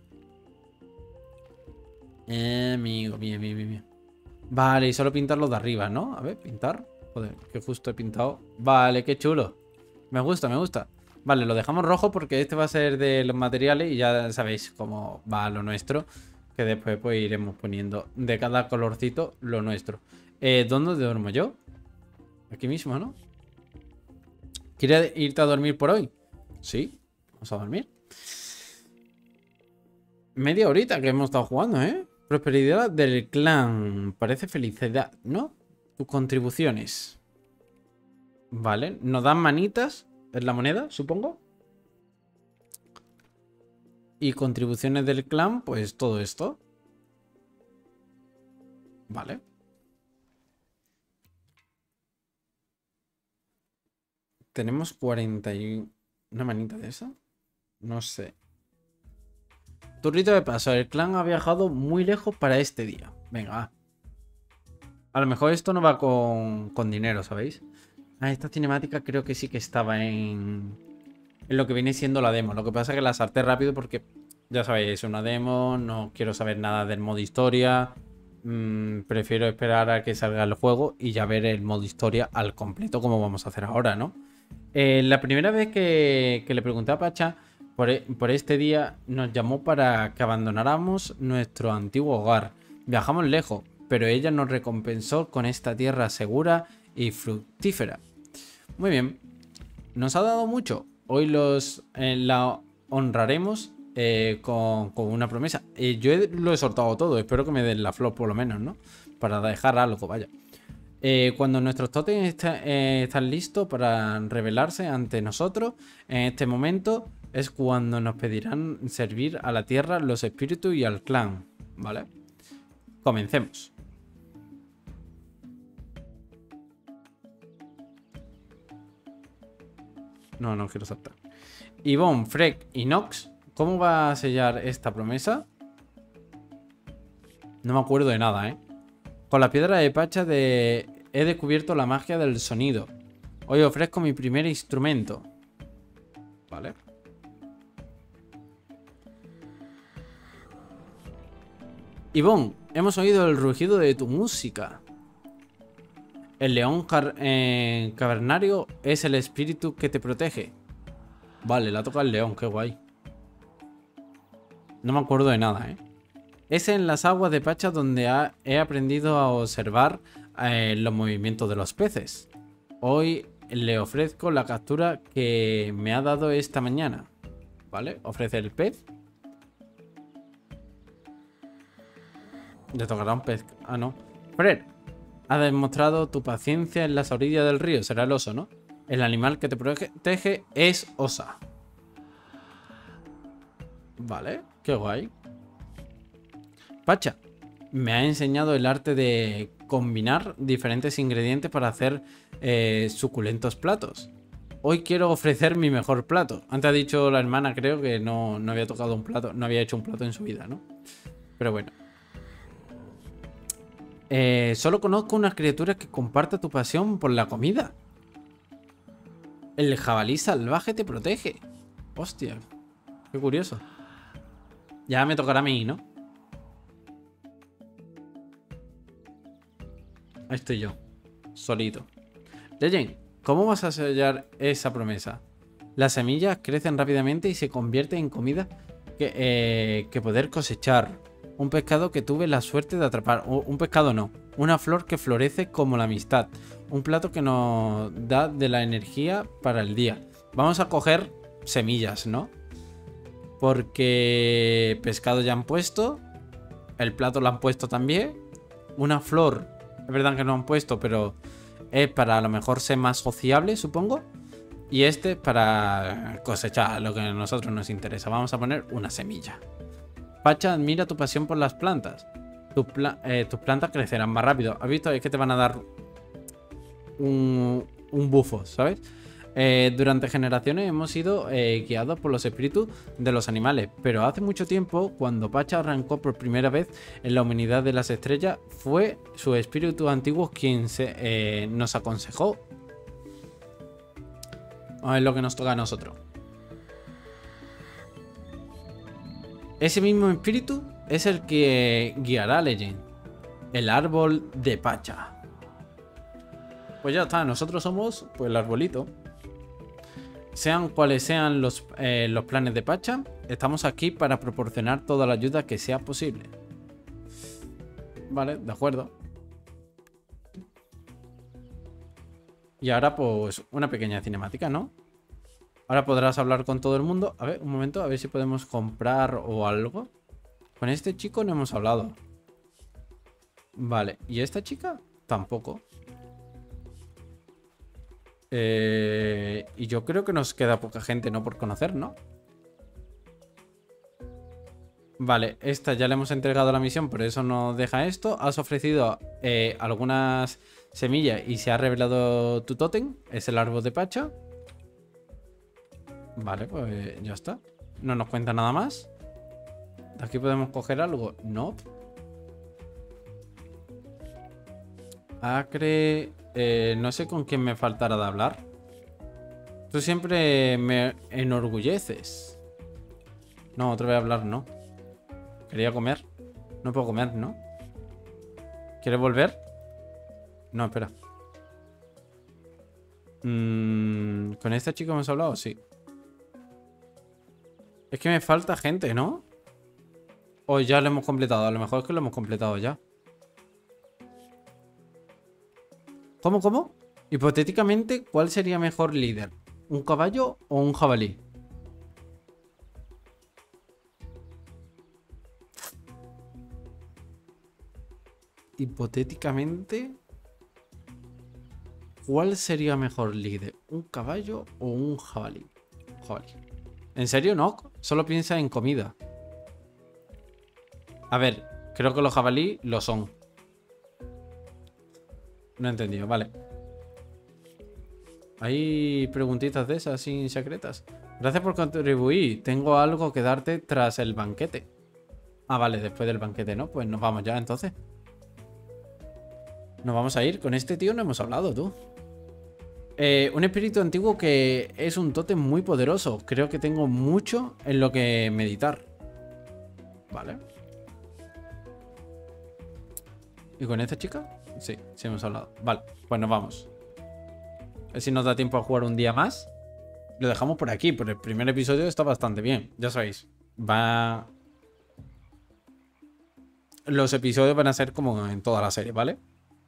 S1: Amigo, bien. Vale, y solo pintar lo de arriba, ¿no? A ver, pintar. Joder, que justo he pintado. Vale, qué chulo. Me gusta. Vale, lo dejamos rojo porque este va a ser de los materiales y ya sabéis cómo va lo nuestro. Que después pues iremos poniendo de cada colorcito lo nuestro. ¿Dónde duermo yo? Aquí mismo, ¿no? ¿Quieres irte a dormir por hoy? Sí, vamos a dormir. Media horita que hemos estado jugando, ¿eh? Prosperidad del clan. Parece felicidad, ¿no? Tus contribuciones. Vale, nos dan manitas. Es la moneda, supongo. Y contribuciones del clan, pues todo esto. Vale. Tenemos 41. ¿Una manita de esa? No sé. Tu rito de paso. El clan ha viajado muy lejos para este día. Venga, va. A lo mejor esto no va con dinero, ¿sabéis? Ah, esta cinemática creo que sí que estaba en en lo que viene siendo la demo. Lo que pasa es que la salté rápido porque, ya sabéis, es una demo, no quiero saber nada del modo historia. Prefiero esperar a que salga el juego y ya ver el modo historia al completo como vamos a hacer ahora, ¿no? La primera vez que le pregunté a Pacha por este día, nos llamó para que abandonáramos nuestro antiguo hogar. Viajamos lejos, pero ella nos recompensó con esta tierra segura y fructífera. Muy bien, nos ha dado mucho. Hoy la honraremos con una promesa. Lo he soltado todo, espero que me den la flor por lo menos, ¿no? Para dejar algo, vaya. Cuando nuestros tótems están listos para revelarse ante nosotros, en este momento es cuando nos pedirán servir a la tierra, los espíritus y al clan, ¿vale? Comencemos. No quiero saltar. Yvonne, Freck y Nox, ¿cómo va a sellar esta promesa? No me acuerdo de nada, ¿eh? Con la piedra de Pacha he descubierto la magia del sonido. Hoy ofrezco mi primer instrumento. Vale. Yvonne, hemos oído el rugido de tu música. El león cavernario es el espíritu que te protege. Vale, la toca el león, qué guay. No me acuerdo de nada, ¿eh? Es en las aguas de Pacha donde he aprendido a observar los movimientos de los peces. Hoy le ofrezco la captura que me ha dado esta mañana. ¿Vale? Ofrece el pez. Le tocará un pez. Ah, no. Fred, has demostrado tu paciencia en las orillas del río. Será el oso, ¿no? El animal que te protege es Osa. Vale, qué guay. Pacha me ha enseñado el arte de combinar diferentes ingredientes para hacer suculentos platos. Hoy quiero ofrecer mi mejor plato. Antes ha dicho la hermana, creo que no había tocado un plato, no había hecho un plato en su vida, ¿no? Pero bueno. Solo conozco una criatura que comparta tu pasión por la comida. El jabalí salvaje te protege. Hostia, qué curioso. Ya me tocará a mí, ¿no? Ahí estoy yo, solito. Legend, ¿cómo vas a sellar esa promesa? Las semillas crecen rápidamente y se convierten en comida que poder cosechar. Un pescado que tuve la suerte de atrapar. Un pescado no. Una flor que florece como la amistad. Un plato que nos da de la energía para el día. Vamos a coger semillas, ¿no? Porque pescado ya han puesto. El plato lo han puesto también. Una flor. Es verdad que no han puesto, pero es para a lo mejor ser más sociable, supongo. Y este para cosechar lo que a nosotros nos interesa. Vamos a poner una semilla. Pacha, admira tu pasión por las plantas. Tus plantas crecerán más rápido. ¿Has visto? Es que te van a dar un bufo, ¿sabes? Durante generaciones hemos sido guiados por los espíritus de los animales, pero hace mucho tiempo, cuando Pacha arrancó por primera vez en la humanidad de las estrellas, fue su espíritu antiguo quien nos aconsejó. Vamos a ver lo que nos toca a nosotros. Ese mismo espíritu es el que guiará a Legend, el árbol de Pacha. Pues ya está, nosotros somos pues el arbolito. Sean cuales sean los planes de Pacha, estamos aquí para proporcionar toda la ayuda que sea posible. Vale, de acuerdo. Y ahora pues una pequeña cinemática, ¿no? Ahora podrás hablar con todo el mundo. A ver, un momento, a ver si podemos comprar o algo. Con este chico no hemos hablado. Vale, ¿y esta chica? Tampoco. Y yo creo que nos queda poca gente, ¿no? Por conocer, ¿no? Vale, esta ya le hemos entregado la misión, por eso nos deja esto. Has ofrecido algunas semillas y se ha revelado tu tótem. Es el árbol de Pacha. Vale, pues ya está. No nos cuenta nada más. ¿De aquí podemos coger algo? No. Acre... no sé con quién me faltará de hablar. Tú siempre me enorgulleces. No, otra vez hablar, no. Quería comer. No puedo comer, ¿no? ¿Quieres volver? No, espera. ¿Con este chico hemos hablado? Sí. Es que me falta gente, ¿no? O ya lo hemos completado. A lo mejor es que lo hemos completado ya. ¿Cómo, cómo? Hipotéticamente, ¿cuál sería mejor líder? ¿Un caballo o un jabalí? Hipotéticamente, ¿cuál sería mejor líder? ¿Un caballo o un jabalí? Jabalí. ¿En serio no? Solo piensa en comida. A ver, creo que los jabalí lo son. No he entendido, vale. Hay preguntitas de esas sin secretas. Gracias por contribuir. Tengo algo que darte tras el banquete. Ah, vale, después del banquete, ¿no? Pues nos vamos ya, entonces. Nos vamos a ir. Con este tío no hemos hablado, tú. Un espíritu antiguo que es un tótem muy poderoso. Creo que tengo mucho en lo que meditar. Vale. ¿Y con esta chica? Sí, sí hemos hablado. Vale, pues nos vamos. A ver si nos da tiempo a jugar un día más. Lo dejamos por aquí, pero el primer episodio está bastante bien. Ya sabéis. Los episodios van a ser como en toda la serie, ¿vale?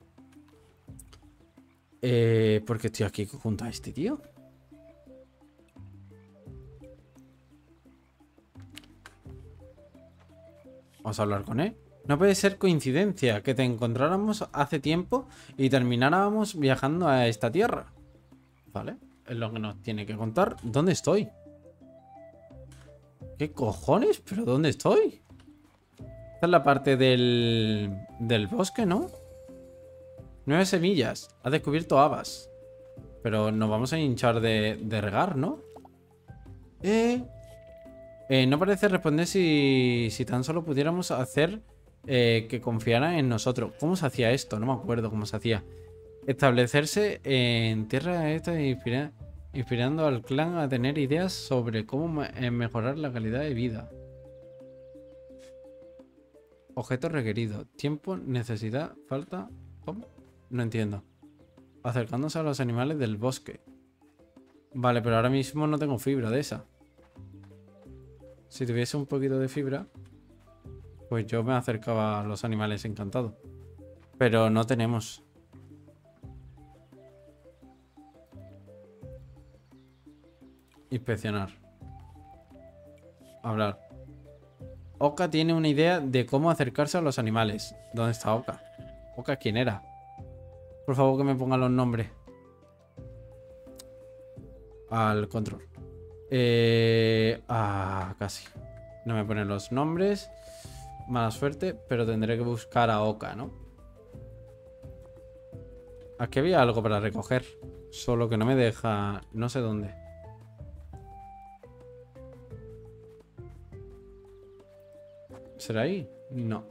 S1: ¿Por qué estoy aquí junto a este tío? Vamos a hablar con él. No puede ser coincidencia que te encontráramos hace tiempo y termináramos viajando a esta tierra. Vale, es lo que nos tiene que contar. ¿Dónde estoy? ¿Qué cojones? ¿Pero dónde estoy? Esta es la parte del bosque, ¿no? 9 semillas. Has descubierto habas. Pero nos vamos a hinchar de regar, ¿no? No parece responder si tan solo pudiéramos hacer que confiara en nosotros. ¿Cómo se hacía esto? No me acuerdo cómo se hacía. Establecerse en tierra esta inspirando al clan a tener ideas sobre cómo mejorar la calidad de vida. Objetos requeridos. Tiempo, necesidad, falta. ¿Cómo? No entiendo. Acercándose a los animales del bosque. Vale, pero ahora mismo no tengo fibra de esa. Si tuviese un poquito de fibra, pues yo me acercaba a los animales encantados. Pero no tenemos. Inspeccionar. Hablar. Oka tiene una idea de cómo acercarse a los animales. ¿Dónde está Oka? ¿Oka quién era? Por favor que me pongan los nombres. Al control. Casi. No me ponen los nombres. Mala suerte, pero tendré que buscar a Oka, ¿no? Aquí había algo para recoger. Solo que no me deja... No sé dónde. ¿Será ahí? No.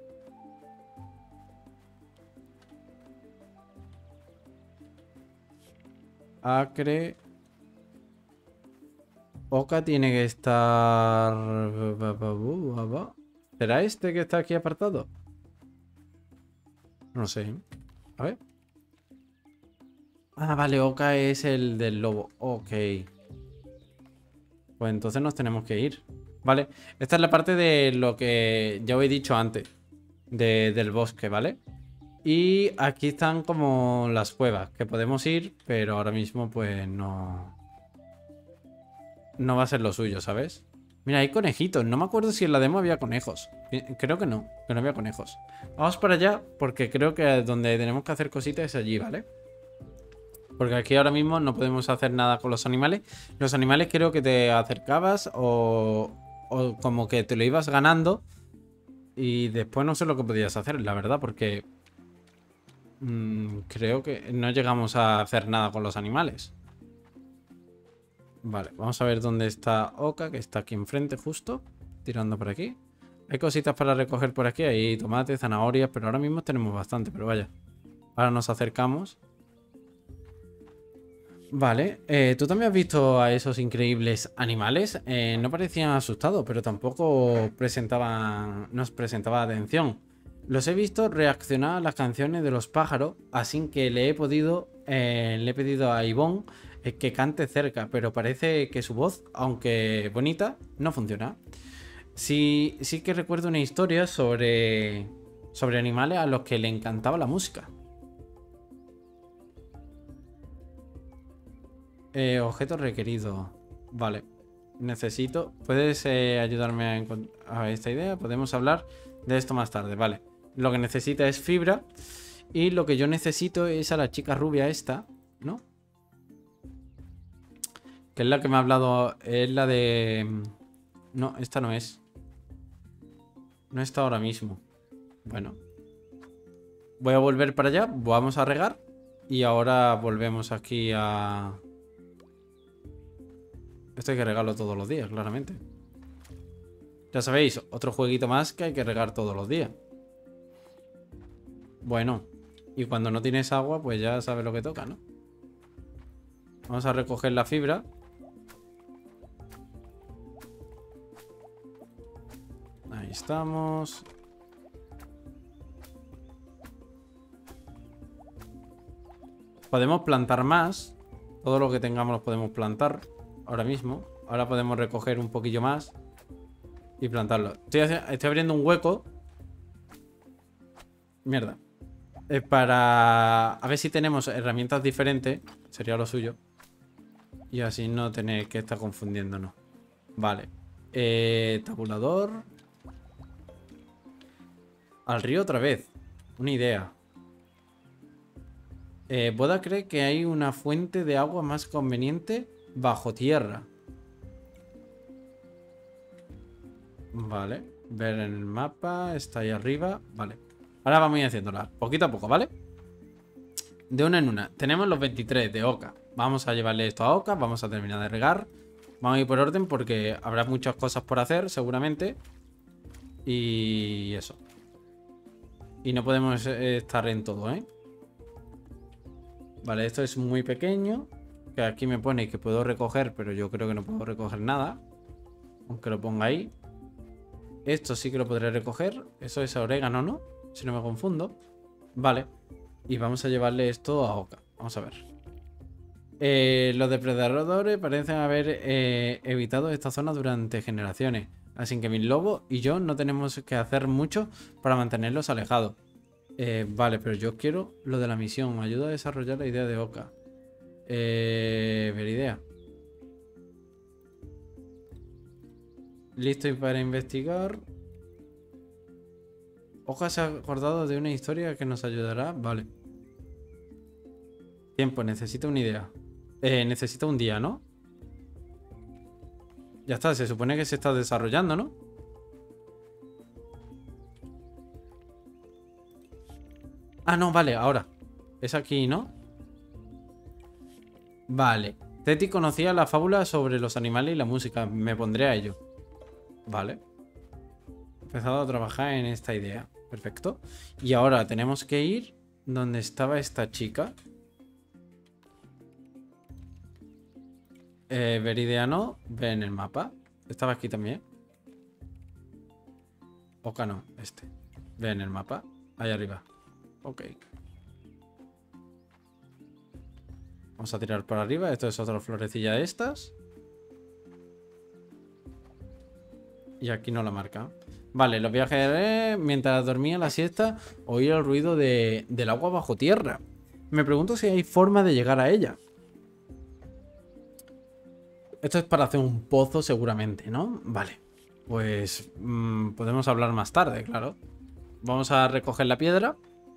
S1: Acre. Oka tiene que estar... ¿Será este que está aquí apartado? No sé. A ver. Ah, vale, Oka es el del lobo. Ok. Pues entonces nos tenemos que ir. Vale, esta es la parte de lo que ya os he dicho antes. Del bosque, ¿vale? Y aquí están como las cuevas que podemos ir, pero ahora mismo pues no... No va a ser lo suyo, ¿sabes? Mira, hay conejitos. No me acuerdo si en la demo había conejos. Creo que no había conejos. Vamos para allá porque creo que donde tenemos que hacer cositas es allí, ¿vale? Porque aquí ahora mismo no podemos hacer nada con los animales. Los animales creo que te acercabas o como que te lo ibas ganando. Y después no sé lo que podías hacer, la verdad, porque... creo que no llegamos a hacer nada con los animales. Vale, vamos a ver dónde está Oka, que está aquí enfrente justo. Tirando por aquí. Hay cositas para recoger por aquí. Hay tomates, zanahorias, pero ahora mismo tenemos bastante, pero vaya. Ahora nos acercamos. Vale, ¿tú también has visto a esos increíbles animales? No parecían asustados, pero tampoco nos presentaba atención. Los he visto reaccionar a las canciones de los pájaros, así que le he pedido a Ivonne que cante cerca, pero parece que su voz, aunque bonita, no funciona. Sí, sí que recuerdo una historia sobre animales a los que le encantaba la música. Objeto requerido. Vale. Necesito. ¿Puedes ayudarme a esta idea? Podemos hablar de esto más tarde. Vale. Lo que necesita es fibra. Y lo que yo necesito es a la chica rubia esta, ¿no? Que es la que me ha hablado. Es la de... No, esta no es. No está ahora mismo. Bueno. Voy a volver para allá. Vamos a regar. Y ahora volvemos aquí a... Esto hay que regarlo todos los días, claramente. Ya sabéis, otro jueguito más que hay que regar todos los días. Bueno, y cuando no tienes agua, pues ya sabes lo que toca, ¿no? Vamos a recoger la fibra. Ahí estamos. Podemos plantar más. Todo lo que tengamos lo podemos plantar ahora mismo. Ahora podemos recoger un poquillo más y plantarlo. Estoy abriendo un hueco. Mierda. Para... A ver si tenemos herramientas diferentes. Sería lo suyo. Y así no tener que estar confundiéndonos. Vale. Tabulador. Al río otra vez. Una idea. Boda cree que hay una fuente de agua más conveniente bajo tierra. Vale. Ver en el mapa. Está ahí arriba. Vale. Ahora vamos a ir haciéndola. Poquito a poco, ¿vale? De una en una. Tenemos los 23 de Oca. Vamos a llevarle esto a Oca. Vamos a terminar de regar. Vamos a ir por orden porque habrá muchas cosas por hacer, seguramente. Y eso. Y no podemos estar en todo, ¿eh? Vale, esto es muy pequeño. Que aquí me pone que puedo recoger, pero yo creo que no puedo recoger nada. Aunque lo ponga ahí. Esto sí que lo podré recoger. Eso es orégano, ¿no? Si no me confundo. Vale. Y vamos a llevarle esto a Oca. Vamos a ver. Los depredadores parecen haber evitado esta zona durante generaciones. Así que mis lobos y yo no tenemos que hacer mucho para mantenerlos alejados. Vale, pero yo quiero lo de la misión. Ayuda a desarrollar la idea de Oca. Ver idea. Listo para investigar. Oca se ha acordado de una historia que nos ayudará. Vale. Tiempo, necesito una idea. Necesito un día, ¿no? Ya está, se supone que se está desarrollando, ¿no? Ah, no, vale, ahora. Es aquí, ¿no? Vale. Teti conocía la fábula sobre los animales y la música. Me pondré a ello. Vale. He empezado a trabajar en esta idea. Perfecto. Y ahora tenemos que ir donde estaba esta chica. Ver idea no. Ve en el mapa. Estaba aquí también. Oca no, este. Ve en el mapa. Ahí arriba. Ok. Vamos a tirar por arriba. Esto es otra florecilla de estas. Y aquí no la marca. Vale, los viajes... mientras dormía la siesta, oía el ruido del agua bajo tierra. Me pregunto si hay forma de llegar a ella. Esto es para hacer un pozo seguramente, ¿no? Vale. Pues podemos hablar más tarde, claro. Vamos a recoger la piedra.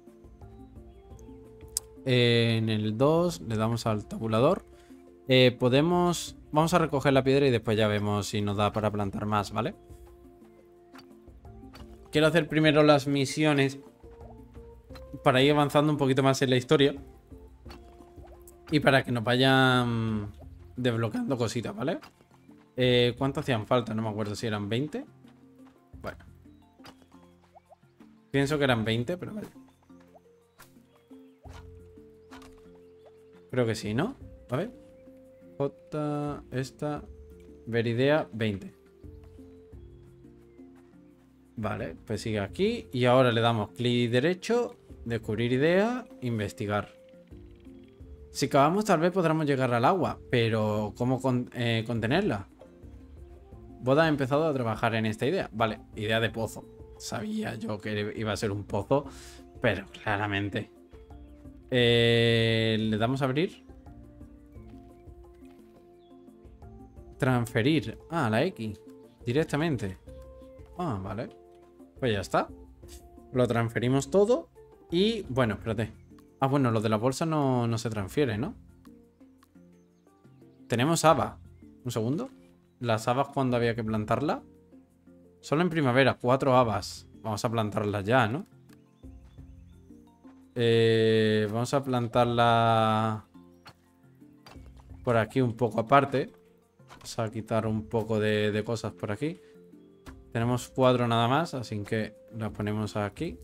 S1: En el 2 le damos al tabulador. Vamos a recoger la piedra y después ya vemos si nos da para plantar más, ¿vale? Quiero hacer primero las misiones para ir avanzando un poquito más en la historia. Y para que nos vayan desbloqueando cositas, ¿vale? ¿Cuánto hacían falta? No me acuerdo si eran 20. Bueno. Pienso que eran 20, pero vale. Creo que sí, ¿no? A ver. J, esta, ver idea, 20. Vale, pues sigue aquí. Y ahora le damos clic derecho, descubrir idea, investigar. Si cavamos tal vez podremos llegar al agua, pero ¿cómo contenerla? Boda ha empezado a trabajar en esta idea. Vale, idea de pozo. Sabía yo que iba a ser un pozo, pero claramente. Le damos a abrir. Transferir. Ah, la X. Directamente. Ah, vale. Pues ya está. Lo transferimos todo. Y bueno, espérate. Ah, bueno, lo de la bolsa no se transfiere, ¿no? Tenemos haba. Un segundo. Las habas cuando había que plantarlas. Solo en primavera, 4 habas. Vamos a plantarlas ya, ¿no? Vamos a plantarla por aquí un poco aparte. Vamos a quitar un poco de cosas por aquí. Tenemos 4 nada más, así que las ponemos aquí.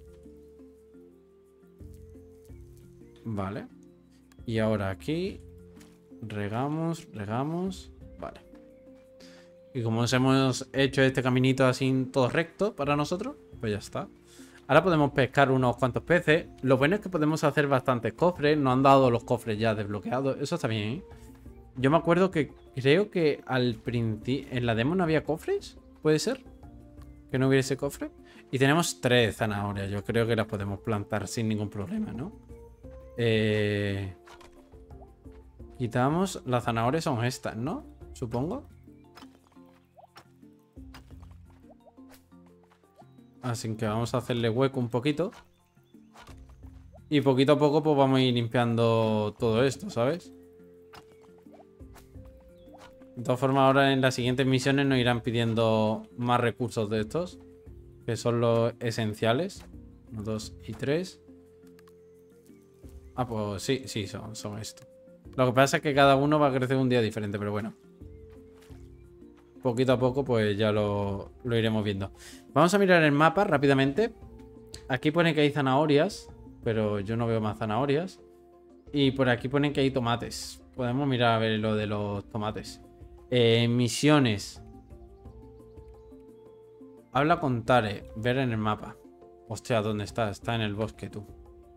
S1: Vale. Y ahora aquí regamos. Vale. Y como nos hemos hecho este caminito así todo recto para nosotros, pues ya está. Ahora podemos pescar unos cuantos peces. Lo bueno es que podemos hacer bastantes cofres. Nos han dado los cofres ya desbloqueados. Eso está bien, ¿eh? Yo me acuerdo que creo que al principio en la demo no había cofres. ¿Puede ser? Que no hubiese cofre. Y tenemos 3 zanahorias. Yo creo que las podemos plantar sin ningún problema, ¿no? Quitamos. Las zanahorias son estas, ¿no? Supongo. Así que vamos a hacerle hueco un poquito. Y poquito a poco pues vamos a ir limpiando todo esto, ¿sabes? De todas formas, ahora en las siguientes misiones nos irán pidiendo más recursos de estos. Que son los esenciales. 1, 2 y 3. Ah, pues sí, son estos. Lo que pasa es que cada uno va a crecer un día diferente, pero bueno. Poquito a poco pues ya lo iremos viendo. Vamos a mirar el mapa rápidamente. Aquí pone que hay zanahorias, pero yo no veo más zanahorias. Y por aquí ponen que hay tomates. Podemos mirar a ver lo de los tomates. Misiones. Habla con Tare. Ver en el mapa. Hostia, ¿dónde está? Está en el bosque, tú.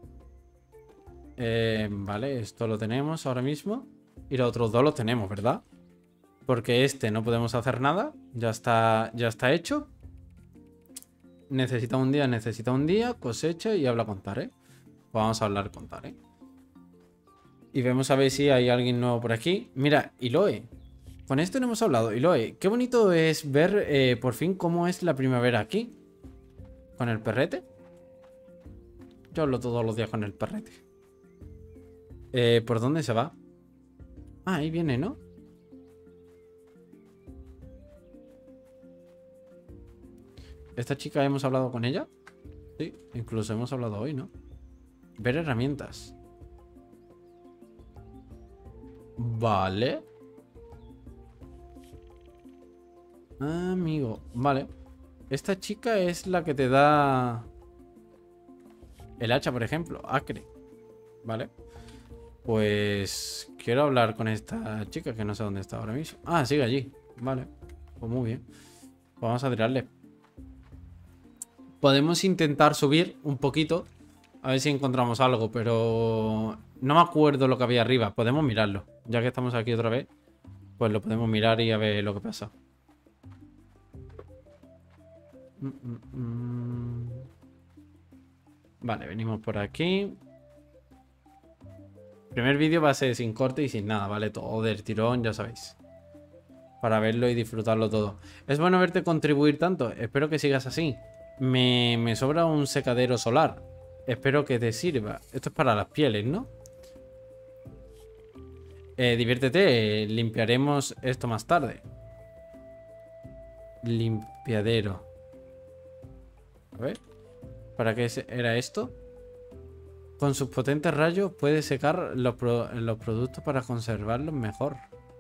S1: Vale, esto lo tenemos ahora mismo. Y los otros dos los tenemos, ¿verdad? Porque este no podemos hacer nada. Ya está hecho. Necesita un día. Cosecha y habla con Tare. Pues vamos a hablar con Tare. Y vemos a ver si hay alguien nuevo por aquí. Mira, Iloe. Con esto no hemos hablado. Iloe, qué bonito es ver por fin cómo es la primavera aquí. Con el perrete. Yo hablo todos los días con el perrete. ¿Por dónde se va? Ah, ahí viene, ¿no? ¿Esta chica hemos hablado con ella? Sí, incluso hemos hablado hoy, ¿no? Ver herramientas. Vale. Amigo, vale. Esta chica es la que te da el hacha, por ejemplo, acre. Vale. Pues quiero hablar con esta chica que no sé dónde está ahora mismo. Ah, sigue allí. Vale. Pues muy bien. Pues vamos a tirarle. Podemos intentar subir un poquito. A ver si encontramos algo, pero no me acuerdo lo que había arriba. Podemos mirarlo. Ya que estamos aquí otra vez, pues lo podemos mirar y a ver lo que pasa. Vale, venimos por aquí. Primer vídeo va a ser sin corte y sin nada, ¿vale? Todo del tirón, ya sabéis. Para verlo y disfrutarlo todo. Es bueno verte contribuir tanto. Espero que sigas así. Me sobra un secadero solar. Espero que te sirva. Esto es para las pieles, ¿no? Diviértete. Limpiaremos esto más tarde. Limpiadero. A ver. ¿Para qué era esto? Con sus potentes rayos puede secar los productos para conservarlos mejor.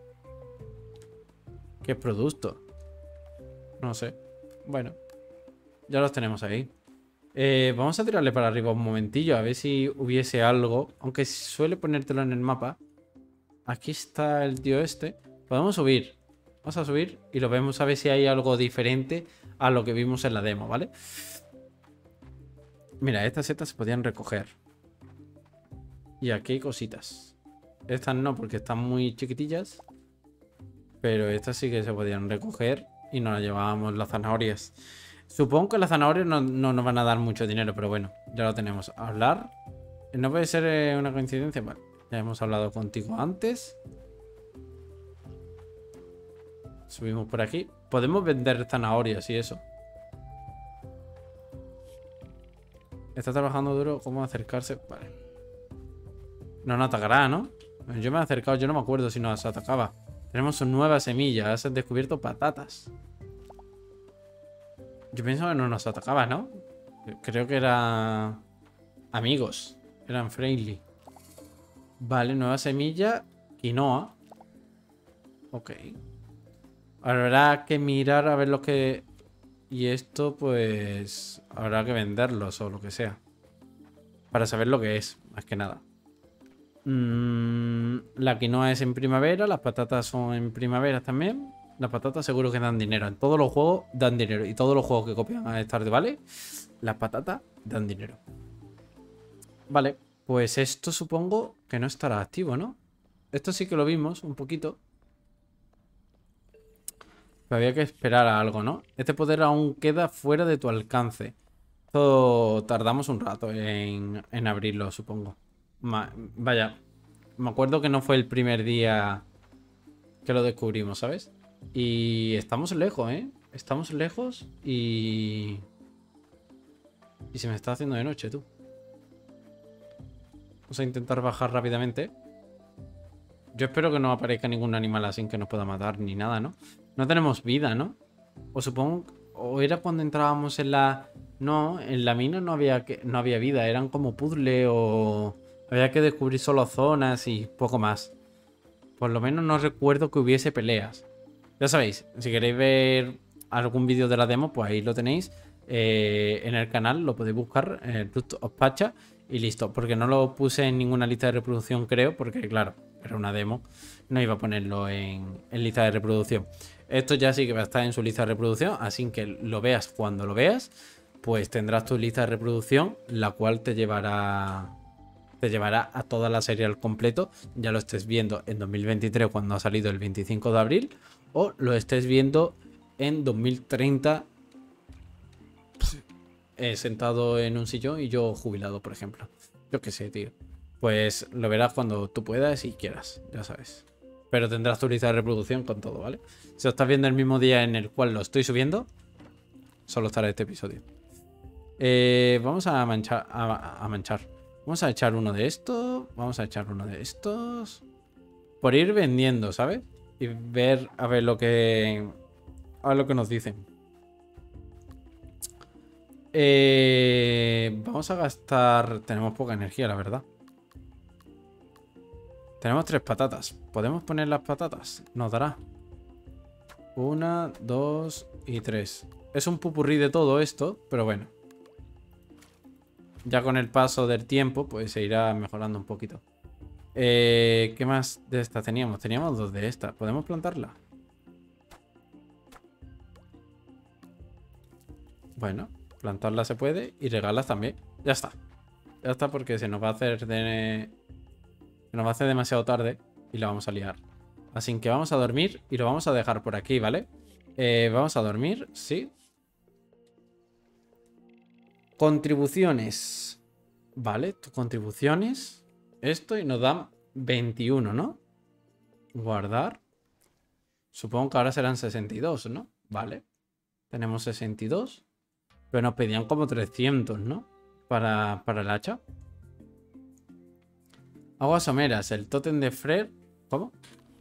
S1: ¿Qué producto? No sé. Bueno. Ya los tenemos ahí. Vamos a tirarle para arriba un momentillo. A ver si hubiese algo. Aunque suele ponértelo en el mapa. Aquí está el tío este. Podemos subir. Vamos a subir y lo vemos a ver si hay algo diferente a lo que vimos en la demo, ¿vale? Mira, estas setas se podían recoger. Y aquí hay cositas. Estas no, porque están muy chiquitillas. Pero estas sí que se podían recoger y nos las llevábamos las zanahorias. Supongo que las zanahorias no nos van a dar mucho dinero, pero bueno, ya lo tenemos. Hablar. No puede ser una coincidencia. Vale, ya hemos hablado contigo antes. Subimos por aquí. Podemos vender zanahorias y eso. Está trabajando duro. ¿Cómo acercarse? Vale. No nos atacará, ¿no? Yo me he acercado. Yo no me acuerdo si nos atacaba. Tenemos nuevas semillas. Has descubierto patatas. Yo pienso que no nos atacaba, ¿no? Creo que era... amigos. Eran friendly. Vale, nueva semilla. Quinoa. Ok. Habrá que mirar a ver lo que... Y esto, pues... habrá que venderlos o lo que sea. Para saber lo que es, más que nada. La quinoa es en primavera. Las patatas son en primavera también. Las patatas seguro que dan dinero. En todos los juegos dan dinero. Y todos los juegos que copian a Stardew Valley, las patatas dan dinero. Vale, pues esto supongo que no estará activo, ¿no? Esto sí que lo vimos un poquito. Pero había que esperar a algo, ¿no? Este poder aún queda fuera de tu alcance. Esto tardamos un rato en abrirlo, supongo. Vaya, me acuerdo que no fue el primer día que lo descubrimos, ¿sabes? Y estamos lejos, ¿eh? Estamos lejos y... Y se me está haciendo de noche, tú. Vamos a intentar bajar rápidamente. Yo espero que no aparezca ningún animal así que nos pueda matar ni nada, ¿no? No tenemos vida, ¿no? O supongo... O era cuando entrábamos en la... No, en la mina no había vida. Eran como puzzle o... Había que descubrir solo zonas y poco más. Por lo menos no recuerdo que hubiese peleas. Ya sabéis, si queréis ver algún vídeo de la demo, pues ahí lo tenéis. En el canal lo podéis buscar, Root of Pacha, y listo. Porque no lo puse en ninguna lista de reproducción, creo, porque claro, era una demo. No iba a ponerlo en lista de reproducción. Esto ya sí que va a estar en su lista de reproducción, así que lo veas cuando lo veas, pues tendrás tu lista de reproducción, la cual te llevará a toda la serie al completo, ya lo estés viendo en 2023 cuando ha salido el 25 de abril, o lo estés viendo en 2030 sentado en un sillón y yo jubilado, por ejemplo. Yo qué sé, tío. Pues lo verás cuando tú puedas y quieras, ya sabes. Pero tendrás tu lista de reproducción con todo, ¿vale? Si lo estás viendo el mismo día en el cual lo estoy subiendo, solo estará este episodio. Vamos a manchar. Vamos a echar uno de estos. Vamos a echar uno de estos. Por ir vendiendo, ¿sabes? Y ver a ver lo que... A ver lo que nos dicen. Vamos a gastar... Tenemos poca energía, la verdad. Tenemos 3 patatas. ¿Podemos poner las patatas? Nos dará. 1, 2 y 3. Es un pupurrí de todo esto, pero bueno. Ya con el paso del tiempo, pues se irá mejorando un poquito. ¿Qué más de esta teníamos? Teníamos 2 de esta. ¿Podemos plantarla? Bueno, plantarla se puede y regalas también. Ya está. Ya está porque se nos va a hacer se nos va a hacer demasiado tarde y la vamos a liar. Así que vamos a dormir y lo vamos a dejar por aquí, ¿vale? Vamos a dormir, sí. Contribuciones. Vale, contribuciones. Esto y nos dan 21, ¿no? Guardar. Supongo que ahora serán 62, ¿no? Vale. Tenemos 62. Pero nos pedían como 300, ¿no? Para el hacha. Aguas someras. El tótem de Frere. ¿Cómo?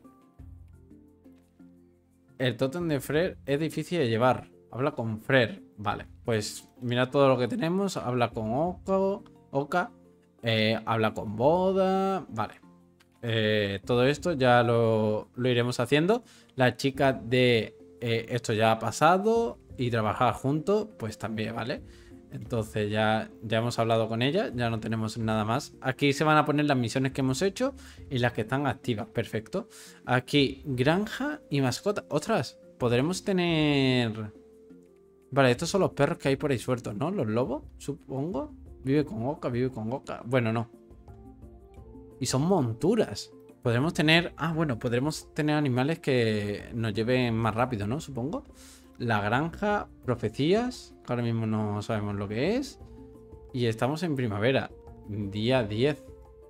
S1: El tótem de Frere es difícil de llevar. Habla con Frere. Vale. Pues mira todo lo que tenemos. Habla con Oka. Habla con Boda. Vale. Todo esto ya lo iremos haciendo. La chica de esto ya ha pasado. Y trabajar juntos, pues también, ¿vale? Entonces ya hemos hablado con ella, ya no tenemos nada más. Aquí se van a poner las misiones que hemos hecho y las que están activas, perfecto. Aquí, granja y mascota. ¡Ostras! Podremos tener... Vale, estos son los perros que hay por ahí sueltos, ¿no? Los lobos, supongo. Vive con Oca, vive con Oca. Bueno, no. Y son monturas. Podremos tener... Ah, bueno, podremos tener animales que nos lleven más rápido, ¿no? Supongo. La granja, profecías, que ahora mismo no sabemos lo que es. Y estamos en primavera, día 10.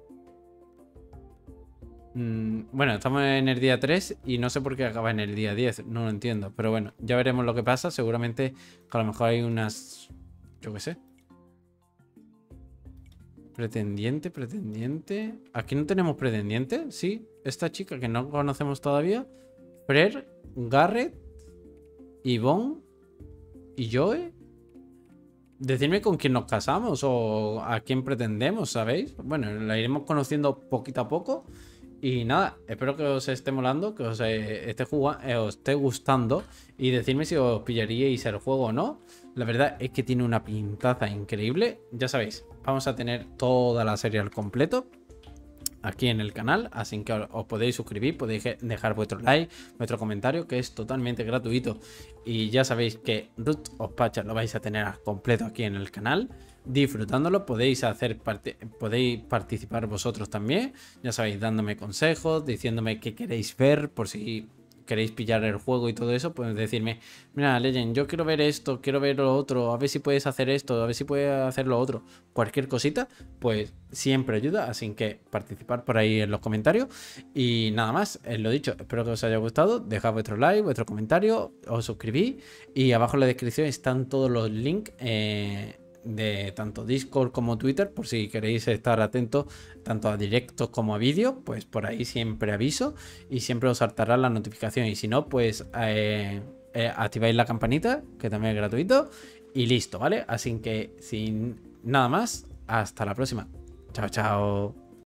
S1: Bueno, estamos en el día 3 y no sé por qué acaba en el día 10, no lo entiendo. Pero bueno, ya veremos lo que pasa. Seguramente que a lo mejor hay unas... Yo qué sé. Pretendiente. Aquí no tenemos pretendiente, sí. Esta chica que no conocemos todavía. Frer, Garrett, Yvonne y Joe. Decidme con quién nos casamos o a quién pretendemos, ¿sabéis? Bueno, la iremos conociendo poquito a poco. Y nada, espero que os esté molando, que os esté gustando y decidme si os pillaríais el juego o no. La verdad es que tiene una pintaza increíble. Ya sabéis, vamos a tener toda la serie al completo aquí en el canal, así que os podéis suscribir, podéis dejar vuestro like, vuestro comentario, que es totalmente gratuito. Y ya sabéis que Root of Pacha lo vais a tener al completo aquí en el canal, disfrutándolo. Podéis participar vosotros también, ya sabéis, dándome consejos, diciéndome qué queréis ver, por si queréis pillar el juego y todo eso, pues decirme, mira, Legend, yo quiero ver esto, quiero ver lo otro, a ver si puedes hacer esto, a ver si puedes hacer lo otro. Cualquier cosita, pues siempre ayuda, así que participar por ahí en los comentarios. Y nada más, lo dicho, espero que os haya gustado, dejad vuestro like, vuestro comentario, os suscribís y abajo en la descripción están todos los links de tanto Discord como Twitter, por si queréis estar atentos tanto a directos como a vídeos, pues por ahí siempre aviso y siempre os saltará la notificación. Y si no, pues activáis la campanita, que también es gratuito, y listo, ¿vale? Así que sin nada más, hasta la próxima. Chao, chao.